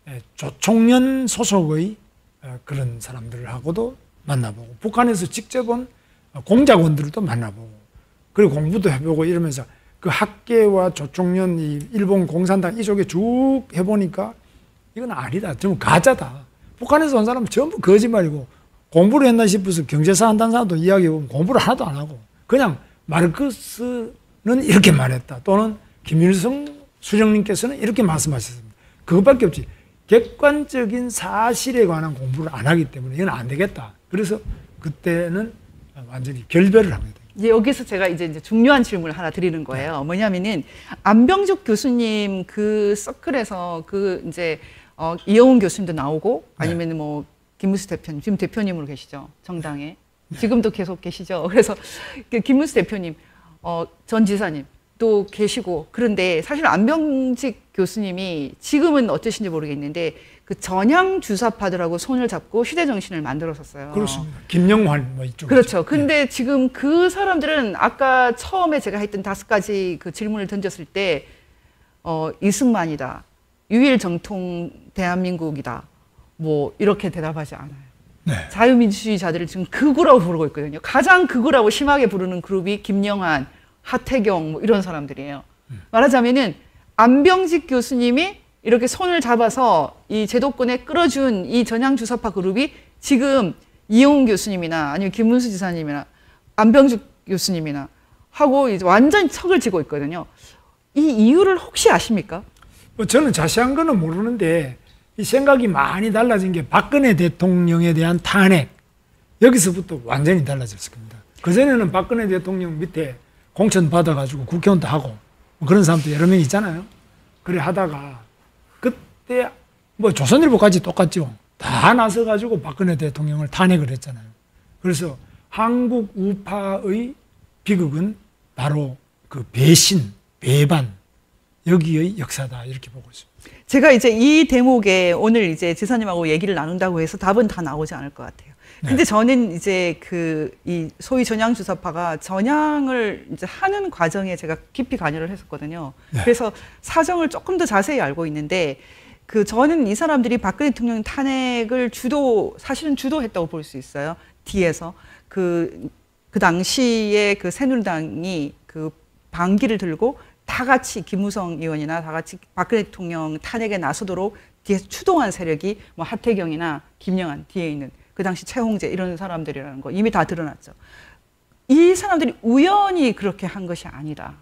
조총련 소속의 그런 사람들하고도 만나보고, 북한에서 직접 온 공작원들도 만나보고, 그리고 공부도 해보고 이러면서 그 학계와 조총련, 이 일본 공산당 이쪽에 쭉 해보니까 이건 아니다. 전부 가짜다. 북한에서 온 사람은 전부 거짓말이고, 공부를 했나 싶어서 경제사 한다는 사람도 이야기해보면 공부를 하나도 안 하고 그냥 마르크스는 이렇게 말했다, 또는 김일성 수령님께서는 이렇게 말씀하셨습니다. 그것밖에 없지. 객관적인 사실에 관한 공부를 안 하기 때문에 이건 안 되겠다. 그래서 그때는 완전히 결별을 합니다. 이제 여기서 제가 이제, 이제 중요한 질문을 하나 드리는 거예요. 네. 뭐냐면은 안병직 교수님 그 서클에서 그 이제 어, 이영훈 교수님도 나오고, 아니면 네. 뭐 김문수 대표님, 지금 대표님으로 계시죠, 정당에. 네. 지금도 계속 계시죠. 그래서 김문수 대표님, 어, 전 지사님, 또 계시고 그런데 사실 안병직 교수님이 지금은 어떠신지 모르겠는데 그 전향 주사파들하고 손을 잡고 시대정신을 만들었었어요. 그렇습니다. 김영환 뭐 이쪽. 그렇죠. 근데 네. 지금 그 사람들은 아까 처음에 제가 했던 다섯 가지 그 질문을 던졌을 때 어, 이승만이다, 유일 정통 대한민국이다, 뭐 이렇게 대답하지 않아요. 네. 자유민주주의자들을 지금 극우라고 부르고 있거든요. 가장 극우라고 심하게 부르는 그룹이 김영환, 하태경 뭐 이런 사람들이에요. 음. 말하자면은 안병직 교수님이 이렇게 손을 잡아서 이 제도권에 끌어준 이 전향주사파 그룹이 지금 이용훈 교수님이나 아니면 김문수 지사님이나 안병직 교수님이나 하고 이제 완전히 척을 지고 있거든요. 이 이유를 혹시 아십니까? 뭐 저는 자세한 거는 모르는데 이 생각이 많이 달라진 게 박근혜 대통령에 대한 탄핵 여기서부터 완전히 달라졌을 겁니다. 그전에는 박근혜 대통령 밑에 공천 받아가지고 국회의원도 하고 뭐 그런 사람도 여러 명 있잖아요. 그래 하다가 그때 뭐 조선일보까지 똑같죠. 다 나서가지고 박근혜 대통령을 탄핵을 했잖아요. 그래서 한국 우파의 비극은 바로 그 배신, 배반 여기의 역사다 이렇게 보고 있습니다. 제가 이제 이 대목에 오늘 이제 지사님하고 얘기를 나눈다고 해서 답은 다 나오지 않을 것 같아요. 근데 네. 저는 이제 그 이 소위 전향주사파가 전향을 이제 하는 과정에 제가 깊이 관여를 했었거든요. 네. 그래서 사정을 조금 더 자세히 알고 있는데 그 저는 이 사람들이 박근혜 대통령 탄핵을 주도 사실은 주도했다고 볼 수 있어요. 뒤에서 그 그 당시에 그 새누리당이 그 반기를 들고 다 같이 김무성 의원이나 다 같이 박근혜 대통령 탄핵에 나서도록 뒤에서 추동한 세력이 뭐 하태경이나 김영환 뒤에 있는 그 당시 최홍재 이런 사람들이라는 거 이미 다 드러났죠. 이 사람들이 우연히 그렇게 한 것이 아니다.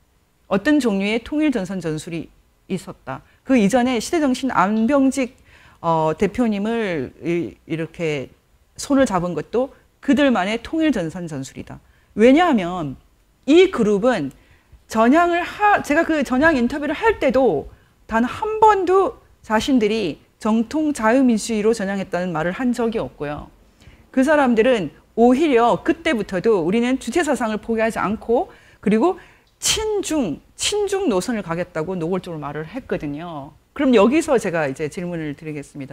어떤 종류의 통일전선 전술이 있었다. 그 이전에 시대정신 안병직 어, 대표님을 이, 이렇게 손을 잡은 것도 그들만의 통일전선 전술이다. 왜냐하면 이 그룹은 전향을 하, 제가 그 전향 인터뷰를 할 때도 단 한 번도 자신들이 정통 자유민주주의로 전향했다는 말을 한 적이 없고요. 그 사람들은 오히려 그때부터도 우리는 주체사상을 포기하지 않고 그리고 친중, 친중 노선을 가겠다고 노골적으로 말을 했거든요. 그럼 여기서 제가 이제 질문을 드리겠습니다.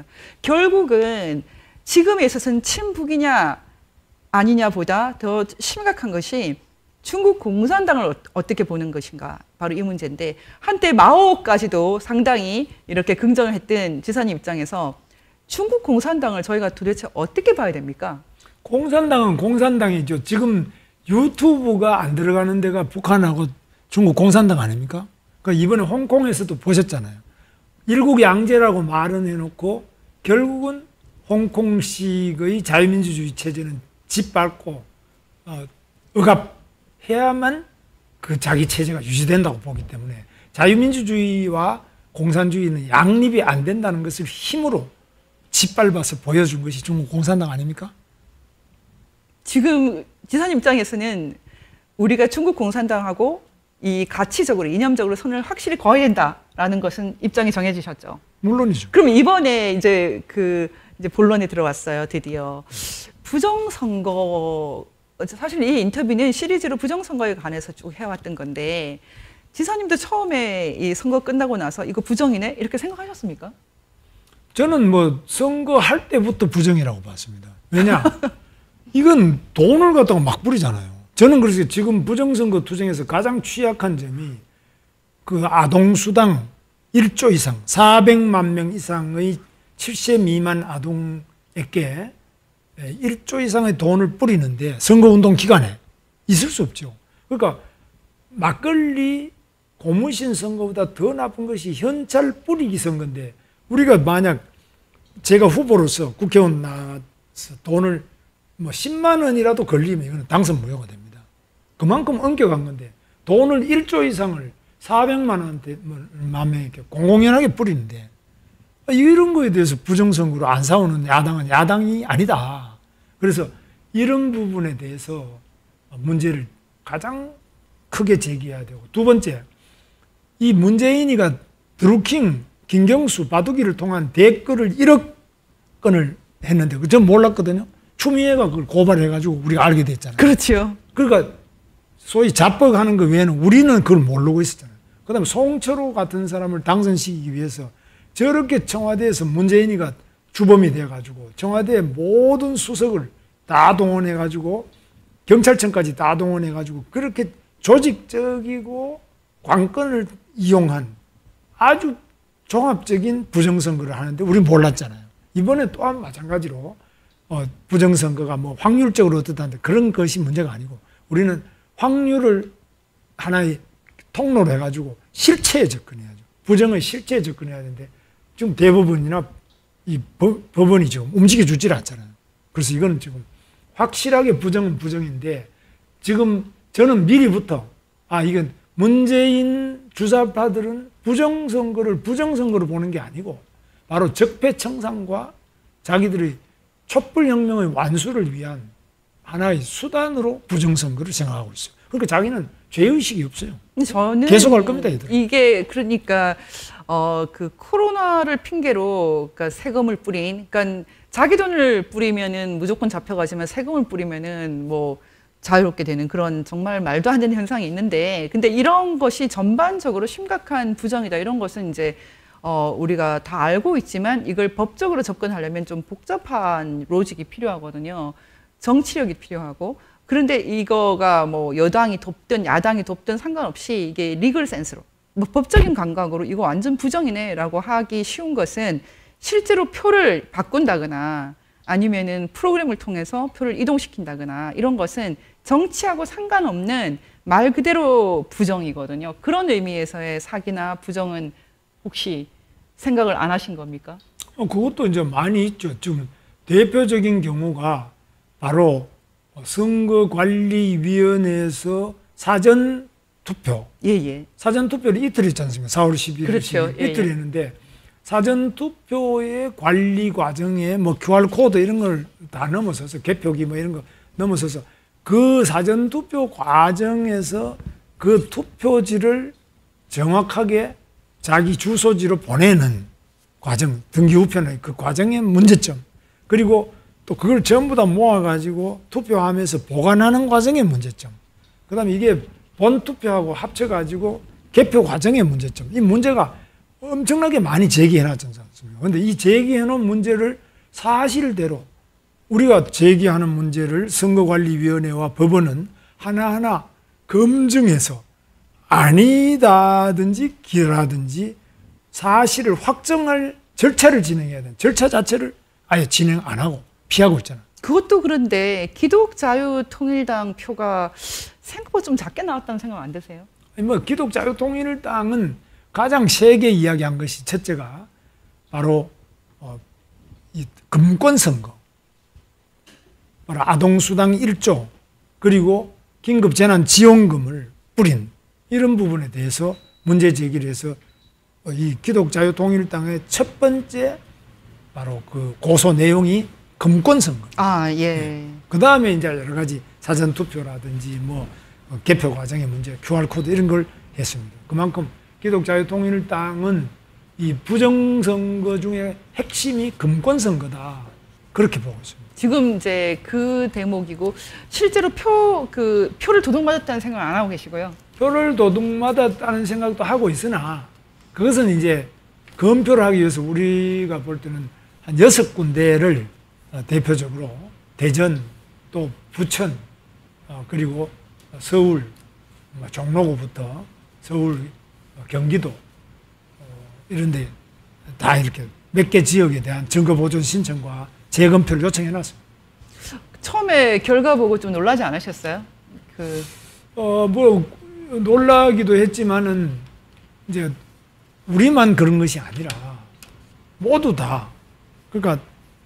결국은 지금에 있어서는 친북이냐 아니냐보다 더 심각한 것이 중국 공산당을 어떻게 보는 것인가 바로 이 문제인데 한때 마오까지도 상당히 이렇게 긍정을 했던 지사님 입장에서 중국 공산당을 저희가 도대체 어떻게 봐야 됩니까? 공산당은 공산당이죠. 지금 유튜브가 안 들어가는 데가 북한하고 중국 공산당 아닙니까? 그러니까 이번에 홍콩에서도 보셨잖아요. 일국 양제라고 말은 해놓고 결국은 홍콩식의 자유민주주의 체제는 짓밟고 어, 억압해야만 그 자기 체제가 유지된다고 보기 때문에 자유민주주의와 공산주의는 양립이 안 된다는 것을 힘으로 짓밟아서 보여준 것이 중국 공산당 아닙니까? 지금 지사님 입장에서는 우리가 중국 공산당하고 이 가치적으로 이념적으로 선을 확실히 그어야 된다라는 것은 입장이 정해지셨죠. 물론이죠. 그럼 이번에 이제 그 이제 본론에 들어왔어요. 드디어 부정선거. 사실 이 인터뷰는 시리즈로 부정선거에 관해서 쭉 해왔던 건데 지사님도 처음에 이 선거 끝나고 나서 이거 부정이네 이렇게 생각하셨습니까? 저는 뭐 선거할 때부터 부정이라고 봤습니다. 왜냐? 이건 돈을 갖다가 막 부리잖아요. 저는 그래서 지금 부정선거 투쟁에서 가장 취약한 점이 그 아동수당 일 조 이상, 사백만 명 이상의 칠 세 미만 아동에게 일 조 이상의 돈을 뿌리는데 선거운동 기간에 있을 수 없죠. 그러니까 막걸리 고무신 선거보다 더 나쁜 것이 현찰 뿌리기 선거인데 우리가 만약 제가 후보로서 국회의원 나와서 돈을 뭐 십만 원이라도 걸리면 이거는 당선 무효가 됩니다. 그만큼 엄격한 건데 돈을 일 조 이상을 사백만 원한테 이렇게 공공연하게 뿌리는데 이런 거에 대해서 부정선거로 안 싸우는 야당은 야당이 아니다. 그래서 이런 부분에 대해서 문제를 가장 크게 제기해야 되고 두 번째, 이 문재인이가 드루킹, 김경수, 바둑이를 통한 댓글을 일억 건을 했는데 전 몰랐거든요. 추미애가 그걸 고발해가지고 우리가 알게 됐잖아요. 그렇죠. 그러니까 소위 자뻑하는 것 외에는 우리는 그걸 모르고 있었잖아요. 그 다음에 송철호 같은 사람을 당선시키기 위해서 저렇게 청와대에서 문재인이가 주범이 돼가지고 청와대의 모든 수석을 다 동원해가지고 경찰청까지 다 동원해가지고 그렇게 조직적이고 관건을 이용한 아주 종합적인 부정선거를 하는데 우리는 몰랐잖아요. 이번에 또한 마찬가지로 어, 부정선거가 뭐 확률적으로 어떻다는데 그런 것이 문제가 아니고 우리는 확률을 하나의 통로로 해가지고 실체에 접근해야죠. 부정의 실체에 접근해야 되는데 지금 대법원이나 이 법, 법원이 지금 움직여주질 않잖아요. 그래서 이거는 지금 확실하게 부정은 부정인데 지금 저는 미리부터 아 이건 문재인 주사파들은 부정선거를 부정선거로 보는 게 아니고 바로 적폐청산과 자기들의 촛불혁명의 완수를 위한 하나의 수단으로 부정선거를 생각하고 있어요. 그러니까 자기는 죄의식이 없어요. 저는 계속할 겁니다. 얘들. 이게 그러니까 어, 그 코로나를 핑계로 그러니까 세금을 뿌린 그러니까 자기 돈을 뿌리면은 무조건 잡혀가지만 세금을 뿌리면은 뭐 자유롭게 되는 그런 정말 말도 안 되는 현상이 있는데 근데 이런 것이 전반적으로 심각한 부정이다 이런 것은 이제 어, 우리가 다 알고 있지만 이걸 법적으로 접근하려면 좀 복잡한 로직이 필요하거든요. 정치력이 필요하고 그런데 이거가 뭐 여당이 돕든 야당이 돕든 상관없이 이게 리글 센스로 뭐 법적인 감각으로 이거 완전 부정이네라고 하기 쉬운 것은 실제로 표를 바꾼다거나 아니면은 프로그램을 통해서 표를 이동시킨다거나 이런 것은 정치하고 상관없는 말 그대로 부정이거든요. 그런 의미에서의 사기나 부정은 혹시 생각을 안 하신 겁니까? 어, 그것도 이제 많이 있죠. 지금 대표적인 경우가 바로 선거관리위원회에서 사전 투표. 예, 예. 사전 투표를 이틀 했지 않습니까? 사월 십일 일. 그렇죠. 예, 이틀 예. 했는데 사전 투표의 관리 과정에 뭐 큐알코드 이런 걸 다 넘어서서 개표기 뭐 이런 거 넘어서서 그 사전 투표 과정에서 그 투표지를 정확하게 자기 주소지로 보내는 과정, 등기우편의 그 과정의 문제점. 그리고 또 그걸 전부 다 모아가지고 투표하면서 보관하는 과정의 문제점. 그 다음에 이게 본투표하고 합쳐가지고 개표 과정의 문제점. 이 문제가 엄청나게 많이 제기해놨지 않습니까? 그런데 이 제기해놓은 문제를 사실대로 우리가 제기하는 문제를 선거관리위원회와 법원은 하나하나 검증해서 아니다든지 기라든지 사실을 확정할 절차를 진행해야 되는 절차 자체를 아예 진행 안 하고 피하고 있잖아. 그것도 그런데 기독자유통일당 표가 생각보다 좀 작게 나왔다는 생각 안 드세요? 아니 뭐 기독자유통일당은 가장 세게 이야기한 것이 첫째가 바로 어, 이 금권선거, 바로 아동수당 일 조 그리고 긴급재난지원금을 뿌린 이런 부분에 대해서 문제 제기를 해서 이 기독자유통일당의 첫 번째 바로 그 고소 내용이 금권선거. 아, 예. 네. 그 다음에 이제 여러 가지 사전투표라든지 뭐 개표 과정의 문제, 큐알코드 이런 걸 했습니다. 그만큼 기독자유통일당은 이 부정선거 중에 핵심이 금권선거다. 그렇게 보고 있습니다. 지금 이제 그 대목이고 실제로 표, 그 표를 도둑맞았다는 생각 안 하고 계시고요. 표를 도둑맞았다는 생각도 하고 있으나 그것은 이제 검표를 하기 위해서 우리가 볼 때는 한 여섯 군데를 대표적으로 대전 또 부천 그리고 서울 종로구부터 서울 경기도 이런 데 다 이렇게 몇 개 지역에 대한 증거보존 신청과 재검표를 요청해놨습니다. 처음에 결과 보고 좀 놀라지 않으셨어요? 그 어, 뭐 놀라기도 했지만은 이제 우리만 그런 것이 아니라 모두 다 그러니까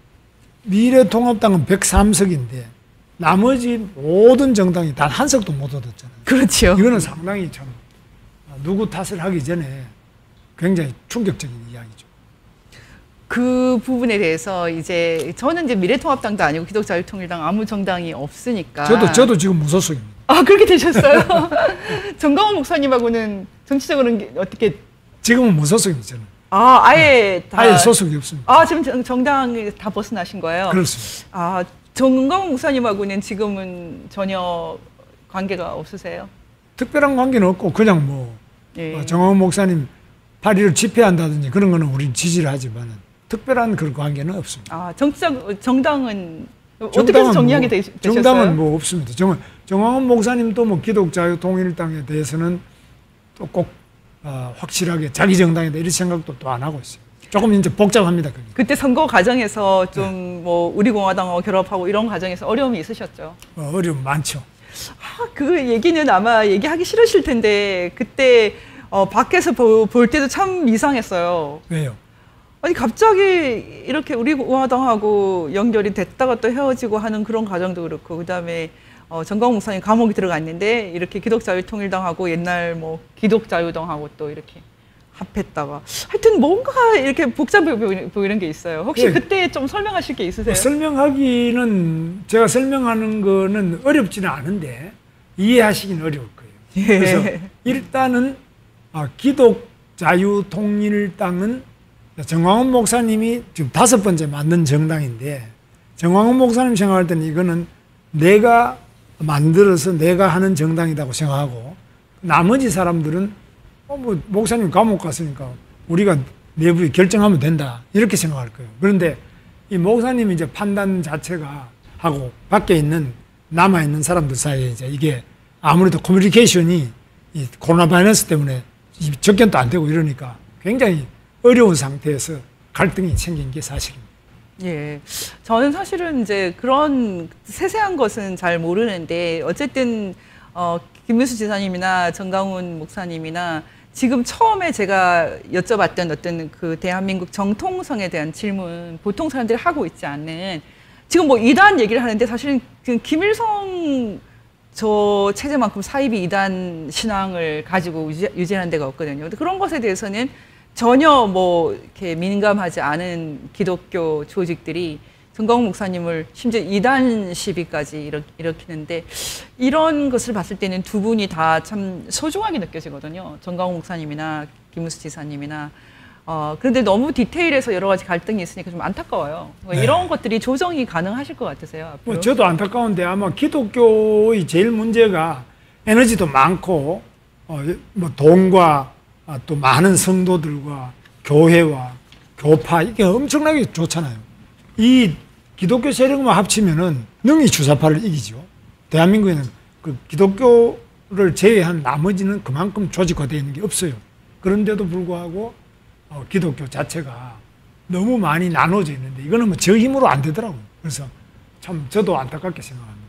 미래통합당은 백삼 석인데 나머지 모든 정당이 단 한 석도 못 얻었잖아요. 그렇죠. 이거는 상당히 참 누구 탓을 하기 전에 굉장히 충격적인 이야기죠. 그 부분에 대해서 이제 저는 이제 미래통합당도 아니고 기독자유통일당 아무 정당이 없으니까. 저도 저도 지금 무소속입니다. 아 그렇게 되셨어요? 정강원 목사님하고는 정치적으로는 어떻게? 지금은 무소속입니다. 저는. 아 아예 다. 아예 소속이 없습니다. 아 지금 정당이 다 벗어나신 거예요? 그렇습니다. 아 정강원 목사님하고는 지금은 전혀 관계가 없으세요? 특별한 관계는 없고 그냥 뭐 예. 어, 정황훈 목사님 파리를 집회한다든지 그런 거는 우리는 지지를 하지만 특별한 그런 관계는 없습니다. 아, 정당, 정당은 어떻게 해서 정리하게 뭐, 되셨어요? 정당은 뭐 없습니다. 정, 정황훈 목사님도 뭐 기독자유통일당에 대해서는 또 꼭 어, 확실하게 자기 정당이다 이런 생각도 또 안 하고 있어요. 조금 이제 복잡합니다. 그게. 그때 선거 과정에서 좀 뭐 우리 공화당하고 결합하고 이런 과정에서 어려움이 있으셨죠? 어, 어려움 많죠. 아, 그 얘기는 아마 얘기하기 싫으실 텐데 그때 어, 밖에서 보, 볼 때도 참 이상했어요. 왜요? 아니 갑자기 이렇게 우리 공화당하고 연결이 됐다가 또 헤어지고 하는 그런 과정도 그렇고 그다음에 어, 정광훈 목사님 감옥에 들어갔는데 이렇게 기독자유통일당하고 옛날 뭐 기독자유당하고 또 이렇게 합했다가 하여튼 뭔가 이렇게 복잡해 보이는, 보이는 게 있어요. 혹시 네. 그때 좀 설명하실 게 있으세요? 설명하기는 제가 설명하는 거는 어렵지는 않은데 이해하시기는 어려울 거예요. 예. 그래서 일단은 아, 기독자유통일당은 정광훈 목사님이 지금 다섯 번째 만든 정당인데 정광훈 목사님 생각할 때는 이거는 내가 만들어서 내가 하는 정당이라고 생각하고 나머지 사람들은 어, 뭐 목사님 감옥 갔으니까 우리가 내부에 결정하면 된다 이렇게 생각할 거예요. 그런데 이 목사님이 이제 판단 자체가 하고 밖에 있는 남아 있는 사람들 사이에 이제 이게 아무래도 커뮤니케이션이 이 코로나 바이러스 때문에 접견도 안 되고 이러니까 굉장히 어려운 상태에서 갈등이 생긴 게 사실입니다. 예. 저는 사실은 이제 그런 세세한 것은 잘 모르는데 어쨌든 어, 김문수 지사님이나 정광훈 목사님이나 지금 처음에 제가 여쭤봤던 어떤 그 대한민국 정통성에 대한 질문 보통 사람들이 하고 있지 않는 지금 뭐 이단 얘기를 하는데 사실은 그 김일성 저 체제만큼 사이비 이단 신앙을 가지고 유지, 유지하는 데가 없거든요. 그런 것에 대해서는 전혀 뭐 이렇게 민감하지 않은 기독교 조직들이 정광훈 목사님을 심지어 이단 시비까지 일으키는데 이런 것을 봤을 때는 두 분이 다 참 소중하게 느껴지거든요. 정광훈 목사님이나 김문수 지사님이나 어, 그런데 너무 디테일해서 여러 가지 갈등이 있으니까 좀 안타까워요. 네. 이런 것들이 조정이 가능하실 것 같으세요? 앞으로? 뭐 저도 안타까운데 아마 기독교의 제일 문제가 에너지도 많고 어, 뭐 돈과 아, 또 많은 성도들과 교회와 교파 이게 엄청나게 좋잖아요. 이 기독교 세력만 합치면은 능히 주사파를 이기죠. 대한민국에는 그 기독교를 제외한 나머지는 그만큼 조직화되어 있는 게 없어요. 그런데도 불구하고 어, 기독교 자체가 너무 많이 나눠져 있는데 이거는 뭐 저 힘으로 안 되더라고요. 그래서 참 저도 안타깝게 생각합니다.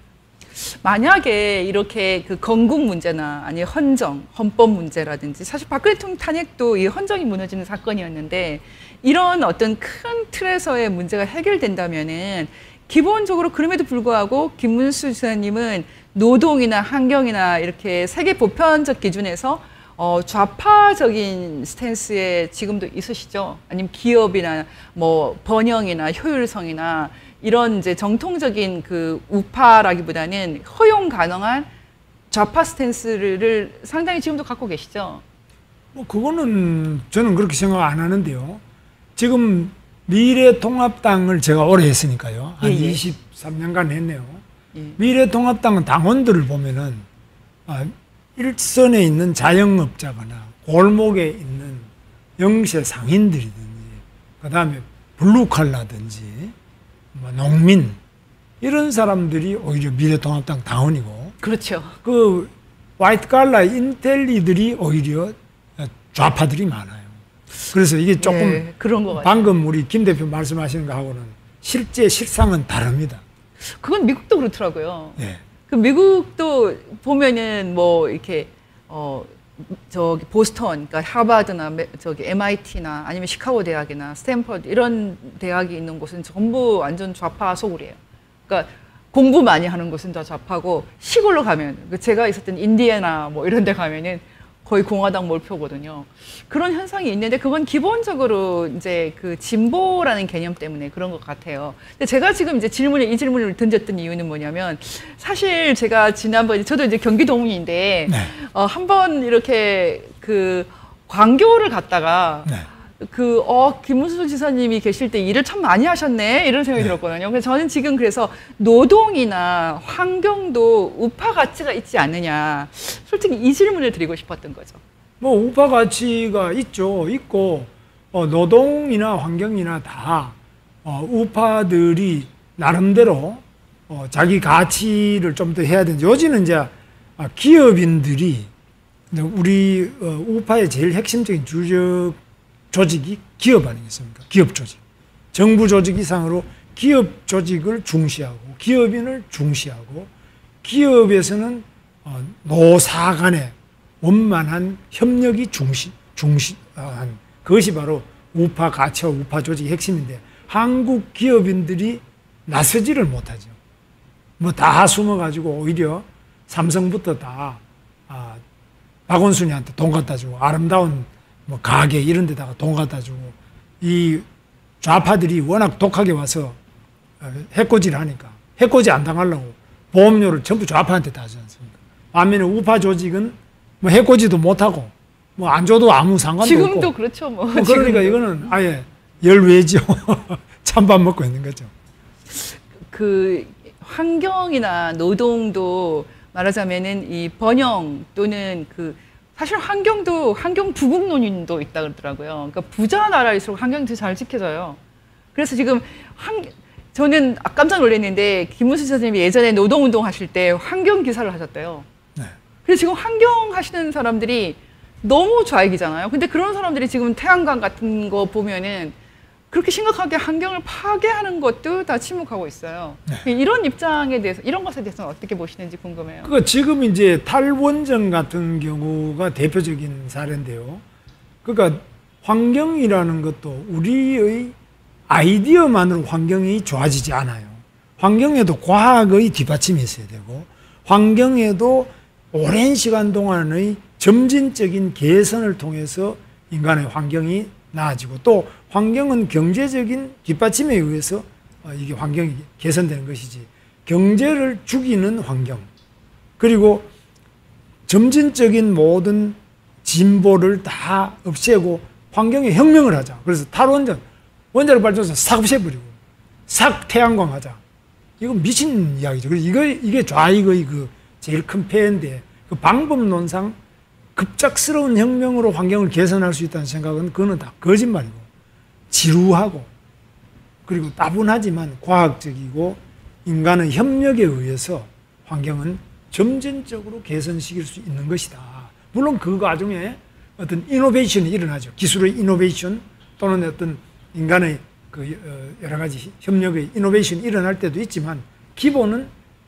만약에 이렇게 그 건국 문제나 아니 헌정, 헌법 문제라든지 사실 박근혜 대통령 탄핵도 이 헌정이 무너지는 사건이었는데 이런 어떤 큰 틀에서의 문제가 해결된다면은 기본적으로 그럼에도 불구하고 김문수 지사님은 노동이나 환경이나 이렇게 세계 보편적 기준에서 어, 좌파적인 스탠스에 지금도 있으시죠? 아니면 기업이나 뭐 번영이나 효율성이나 이런 이제 정통적인 그 우파라기보다는 허용 가능한 좌파 스탠스를 상당히 지금도 갖고 계시죠? 뭐 그거는 저는 그렇게 생각 안 하는데요. 지금 미래통합당을 제가 오래 했으니까요. 한 예, 예. 이십삼 년간 했네요. 예. 미래통합당은 당원들을 보면은 아, 일선에 있는 자영업자거나 골목에 있는 영세 상인들이든지 그다음에 블루칼라든지 뭐 농민 이런 사람들이 오히려 미래통합당 당원이고 그렇죠. 그 화이트칼라 인텔리들이 오히려 좌파들이 많아요. 그래서 이게 조금 네, 그런 것 방금 우리 김 대표 말씀하시는 거하고는 실제 실상은 다릅니다. 그건 미국도 그렇더라고요. 네. 그 미국도 보면은 뭐 이렇게 어 저기 보스턴, 그러니까 하버드나 저기 엠아이티나 아니면 시카고 대학이나 스탠퍼드 이런 대학이 있는 곳은 전부 완전 좌파 소굴이에요. 그러니까 공부 많이 하는 곳은 다 좌파고 시골로 가면 제가 있었던 인디애나 뭐 이런 데 가면은 거의 공화당 몰표거든요. 그런 현상이 있는데 그건 기본적으로 이제 그 진보라는 개념 때문에 그런 것 같아요. 근데 제가 지금 이제 질문을 이 질문을 던졌던 이유는 뭐냐면 사실 제가 지난번에 저도 이제 경기도민인데 네. 어, 한번 이렇게 그 광교를 갔다가 네. 그, 어, 김문수 지사님이 계실 때 일을 참 많이 하셨네. 이런 생각이 네. 들었거든요. 그래서 저는 지금 그래서 노동이나 환경도 우파 가치가 있지 않느냐. 솔직히 이 질문을 드리고 싶었던 거죠. 뭐 우파 가치가 있죠. 있고 어, 노동이나 환경이나 다 어, 우파들이 나름대로 어, 자기 가치를 좀 더 해야 되는데 요즘은 이제 아, 기업인들이 우리 어, 우파의 제일 핵심적인 주적 조직이 기업 아니겠습니까? 기업 조직. 정부 조직 이상으로 기업 조직을 중시하고 기업인을 중시하고 기업에서는 어, 노사 간의 원만한 협력이 중시, 중시한 그것이 바로 우파 가치와 우파 조직의 핵심인데 한국 기업인들이 나서지를 못하죠. 뭐 다 숨어가지고 오히려 삼성부터 다 아, 박원순이한테 돈 갖다 주고 아름다운 뭐 가게 이런 데다가 돈 갖다 주고 이 좌파들이 워낙 독하게 와서 해코지를 하니까 해코지 안 당하려고 보험료를 전부 좌파한테 다 하지 않습니까? 반면에 우파 조직은 뭐 해코지도 못하고 뭐 안 줘도 아무 상관도 지금도 없고 그렇죠. 뭐. 뭐 그러니까 이거는 아예 열외죠. 찬밥 먹고 있는 거죠. 그 환경이나 노동도 말하자면은 이 번영 또는 그 사실 환경도 환경 부국론인도 있다 그러더라고요. 그러니까 부자 나라일수록 환경이 더 잘 지켜져요. 그래서 지금 환 저는 깜짝 놀랐는데 김문수 선생님이 예전에 노동운동 하실 때 환경 기사를 하셨대요. 네. 그래서 지금 환경 하시는 사람들이 너무 좌익이잖아요. 근데 그런 사람들이 지금 태양광 같은 거 보면은 그렇게 심각하게 환경을 파괴하는 것도 다 침묵하고 있어요. 네. 이런 입장에 대해서, 이런 것에 대해서는 어떻게 보시는지 궁금해요. 그 지금 이제 탈원전 같은 경우가 대표적인 사례인데요. 그러니까 환경이라는 것도 우리의 아이디어만으로 환경이 좋아지지 않아요. 환경에도 과학의 뒷받침이 있어야 되고, 환경에도 오랜 시간 동안의 점진적인 개선을 통해서 인간의 환경이 나아지고, 또 환경은 경제적인 뒷받침에 의해서 이게 환경이 개선되는 것이지, 경제를 죽이는 환경, 그리고 점진적인 모든 진보를 다 없애고 환경에 혁명을 하자. 그래서 탈원전, 원자력 발전소 싹 없애버리고 싹 태양광 하자. 이건 미친 이야기죠. 그래서 이거, 이게 좌익의 그 제일 큰 폐해인데, 그 방법론상 급작스러운 혁명으로 환경을 개선할 수 있다는 생각은 그거는 다 거짓말이고, 지루하고, 그리고 따분하지만 과학적이고 인간의 협력에 의해서 환경은 점진적으로 개선시킬 수 있는 것이다. 물론 그 과정에 어떤 이노베이션이 일어나죠. 기술의 이노베이션 또는 어떤 인간의 그 여러 가지 협력의 이노베이션이 일어날 때도 있지만, 기본은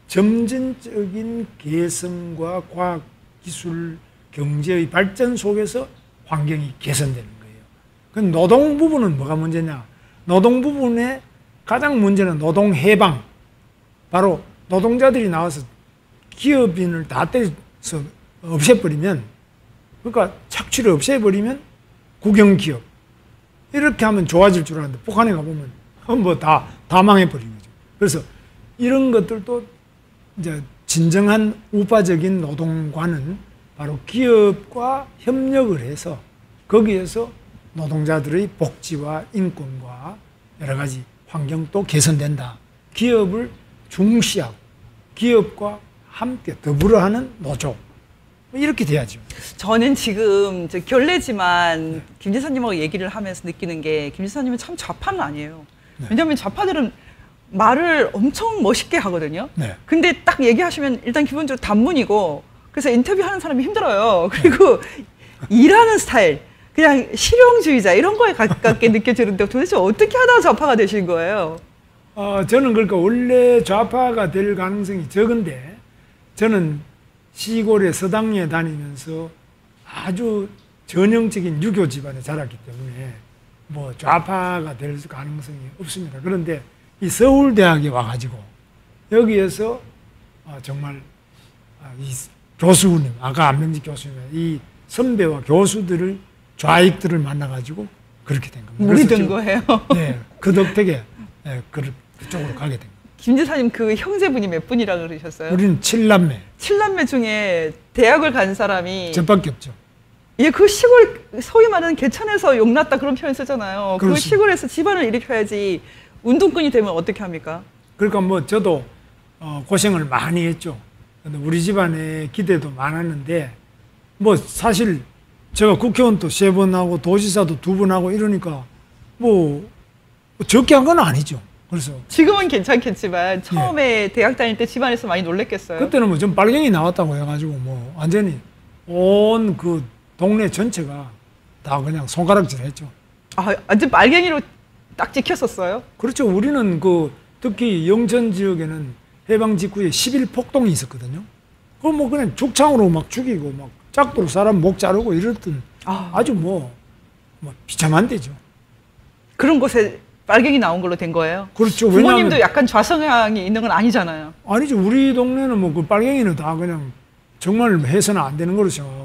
점진적인 개성과 과학, 기술, 경제의 발전 속에서 환경이 개선되는 거예요. 그럼 노동 부분은 뭐가 문제냐? 노동 부분의 가장 문제는 노동 해방. 바로 노동자들이 나와서 기업인을 다 때려서 없애버리면, 그러니까 착취를 없애버리면 국영기업, 이렇게 하면 좋아질 줄 알았는데 북한에 가보면 뭐 다, 다 망해버린 거죠. 그래서 이런 것들도 이제 진정한 우파적인 노동관은 바로 기업과 협력을 해서 거기에서 노동자들의 복지와 인권과 여러 가지 환경도 개선된다. 기업을 중시하고 기업과 함께 더불어 하는 노조, 이렇게 돼야죠. 저는 지금 저 결례지만 네. 김 지사님하고 얘기를 하면서 느끼는 게, 김 지사님은 참 좌파는 아니에요. 네. 왜냐하면 좌파들은 말을 엄청 멋있게 하거든요. 네. 근데 딱 얘기하시면 일단 기본적으로 단문이고, 그래서 인터뷰하는 사람이 힘들어요. 그리고 네. 일하는 스타일, 그냥 실용주의자 이런 거에 가깝게 느껴지는데 도대체 어떻게 하다가 좌파가 되신 거예요? 어, 저는 그러니까 원래 좌파가 될 가능성이 적은데, 저는 시골에 서당리에 다니면서 아주 전형적인 유교 집안에 자랐기 때문에 뭐 좌파가 될 가능성이 없습니다. 그런데 이 서울대학에 와가지고 여기에서 어, 정말 이 교수님, 아까 안명직 교수님, 이 선배와 교수들을, 좌익들을 만나가지고 그렇게 된 겁니다. 물이 든 거예요? 네, 그 덕택에 네, 그, 그쪽으로 가게 된 겁니다. 김 지사님 그 형제분이 몇 분이라고 그러셨어요? 우리는 칠남매. 칠남매 중에 대학을 간 사람이 저밖에 없죠. 예, 그 시골 소위 말하는 개천에서 용났다 그런 표현 쓰잖아요. 그 그렇습니다. 시골에서 집안을 일으켜야지 운동권이 되면 어떻게 합니까? 그러니까 뭐 저도 어, 고생을 많이 했죠. 근데 우리 집안에 기대도 많았는데 뭐 사실 제가 국회의원도 세 번 하고 도지사도 두 번 하고 이러니까 뭐 적게 한 건 아니죠. 그래서 지금은 괜찮겠지만 처음에 대학 다닐 때 집안에서 많이 놀랬겠어요. 그때는 뭐 좀 빨갱이 나왔다고 해가지고 뭐 완전히 온 그 동네 전체가 다 그냥 손가락질 했죠. 아, 완전 빨갱이로 딱 찍혔었어요? 그렇죠. 우리는 그 특히 영천 지역에는 해방 직후에 십일 폭동이 있었거든요. 그거 뭐 그냥 죽창으로 막 죽이고 막 짝도로 사람 목 자르고 이랬던 아. 아주 뭐, 뭐 비참한 데죠. 그런 곳에 빨갱이 나온 걸로 된 거예요? 그렇죠. 부모님도 왜냐하면 약간 좌성향이 있는 건 아니잖아요. 아니죠. 우리 동네는 뭐 그 빨갱이는 다 그냥 정말 해서는 안 되는 걸로 생각하고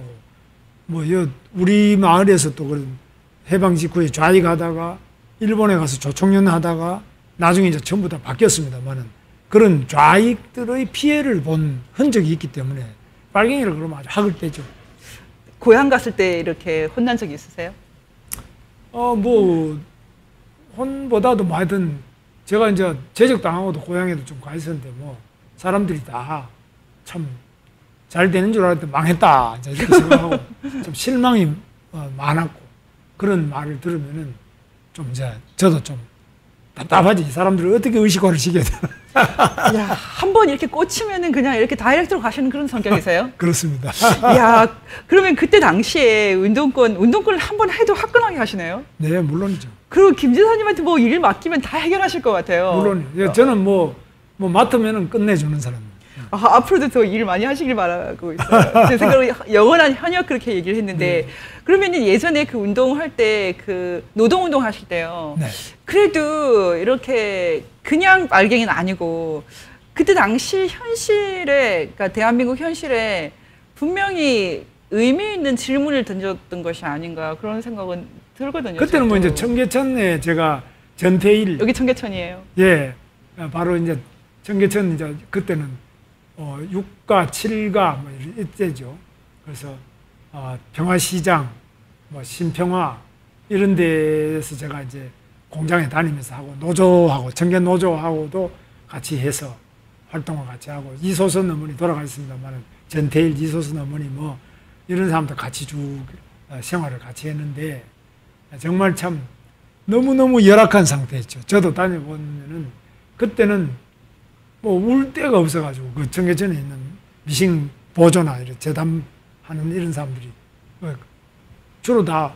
뭐 여, 우리 마을에서 또 그런 해방 직후에 좌익하다가 일본에 가서 조총련 하다가 나중에 이제 전부 다 바뀌었습니다만은 그런 좌익들의 피해를 본 흔적이 있기 때문에 빨갱이를 그러면 아주 학을 떼죠. 고향 갔을 때 이렇게 혼난 적 있으세요? 어, 뭐, 혼보다도 뭐 하여튼 제가 이제 제적당하고도 고향에도 좀 가 있었는데 뭐 사람들이 다 참 잘 되는 줄 알았는데 망했다. 이제 이렇게 생각하고 좀 실망이 어, 많았고 그런 말을 들으면은 좀 이제 저도 좀 답답하지. 이 사람들을 어떻게 의식화를 시켜야 되나. 야, 한 번 이렇게 꽂히면은 그냥 이렇게 다이렉트로 가시는 그런 성격이세요? 그렇습니다. 야, 그러면 그때 당시에 운동권, 운동권을 한 번 해도 화끈하게 하시네요? 네, 물론이죠. 그리고 김 지사님한테 뭐 일 맡기면 다 해결하실 것 같아요. 물론이요. 저는 뭐, 뭐 맡으면은 끝내주는 사람입니다. 아, 앞으로도 더 일 많이 하시길 바라고 있어요. 제 생각으로 영원한 현역 그렇게 얘기를 했는데, 네. 그러면 예전에 그 운동할 때 그 노동운동 하실 때요. 네. 그래도 이렇게 그냥 빨갱이는 아니고, 그때 당시 현실에, 그러니까 대한민국 현실에 분명히 의미 있는 질문을 던졌던 것이 아닌가 그런 생각은 들거든요. 그때는 저도. 뭐 이제 청계천에 제가 전태일. 여기 청계천이에요. 예. 바로 이제 청계천 이제 그때는 어, 육가, 칠가 뭐 이때죠. 그래서 어, 평화시장, 뭐 신평화 이런 데에서 제가 이제 공장에 다니면서 하고 노조하고 청계 노조하고도 같이 해서 활동을 같이 하고 이소선 어머니 돌아가셨습니다만은 전태일, 이소선 어머니 뭐 이런 사람도 같이 쭉 생활을 같이 했는데 정말 참 너무너무 열악한 상태였죠. 저도 다녀보면은 그때는 뭐 울 데가 없어가지고 그 청계천에 있는 미싱 보조나 이런 재담하는 이런 사람들이 주로 다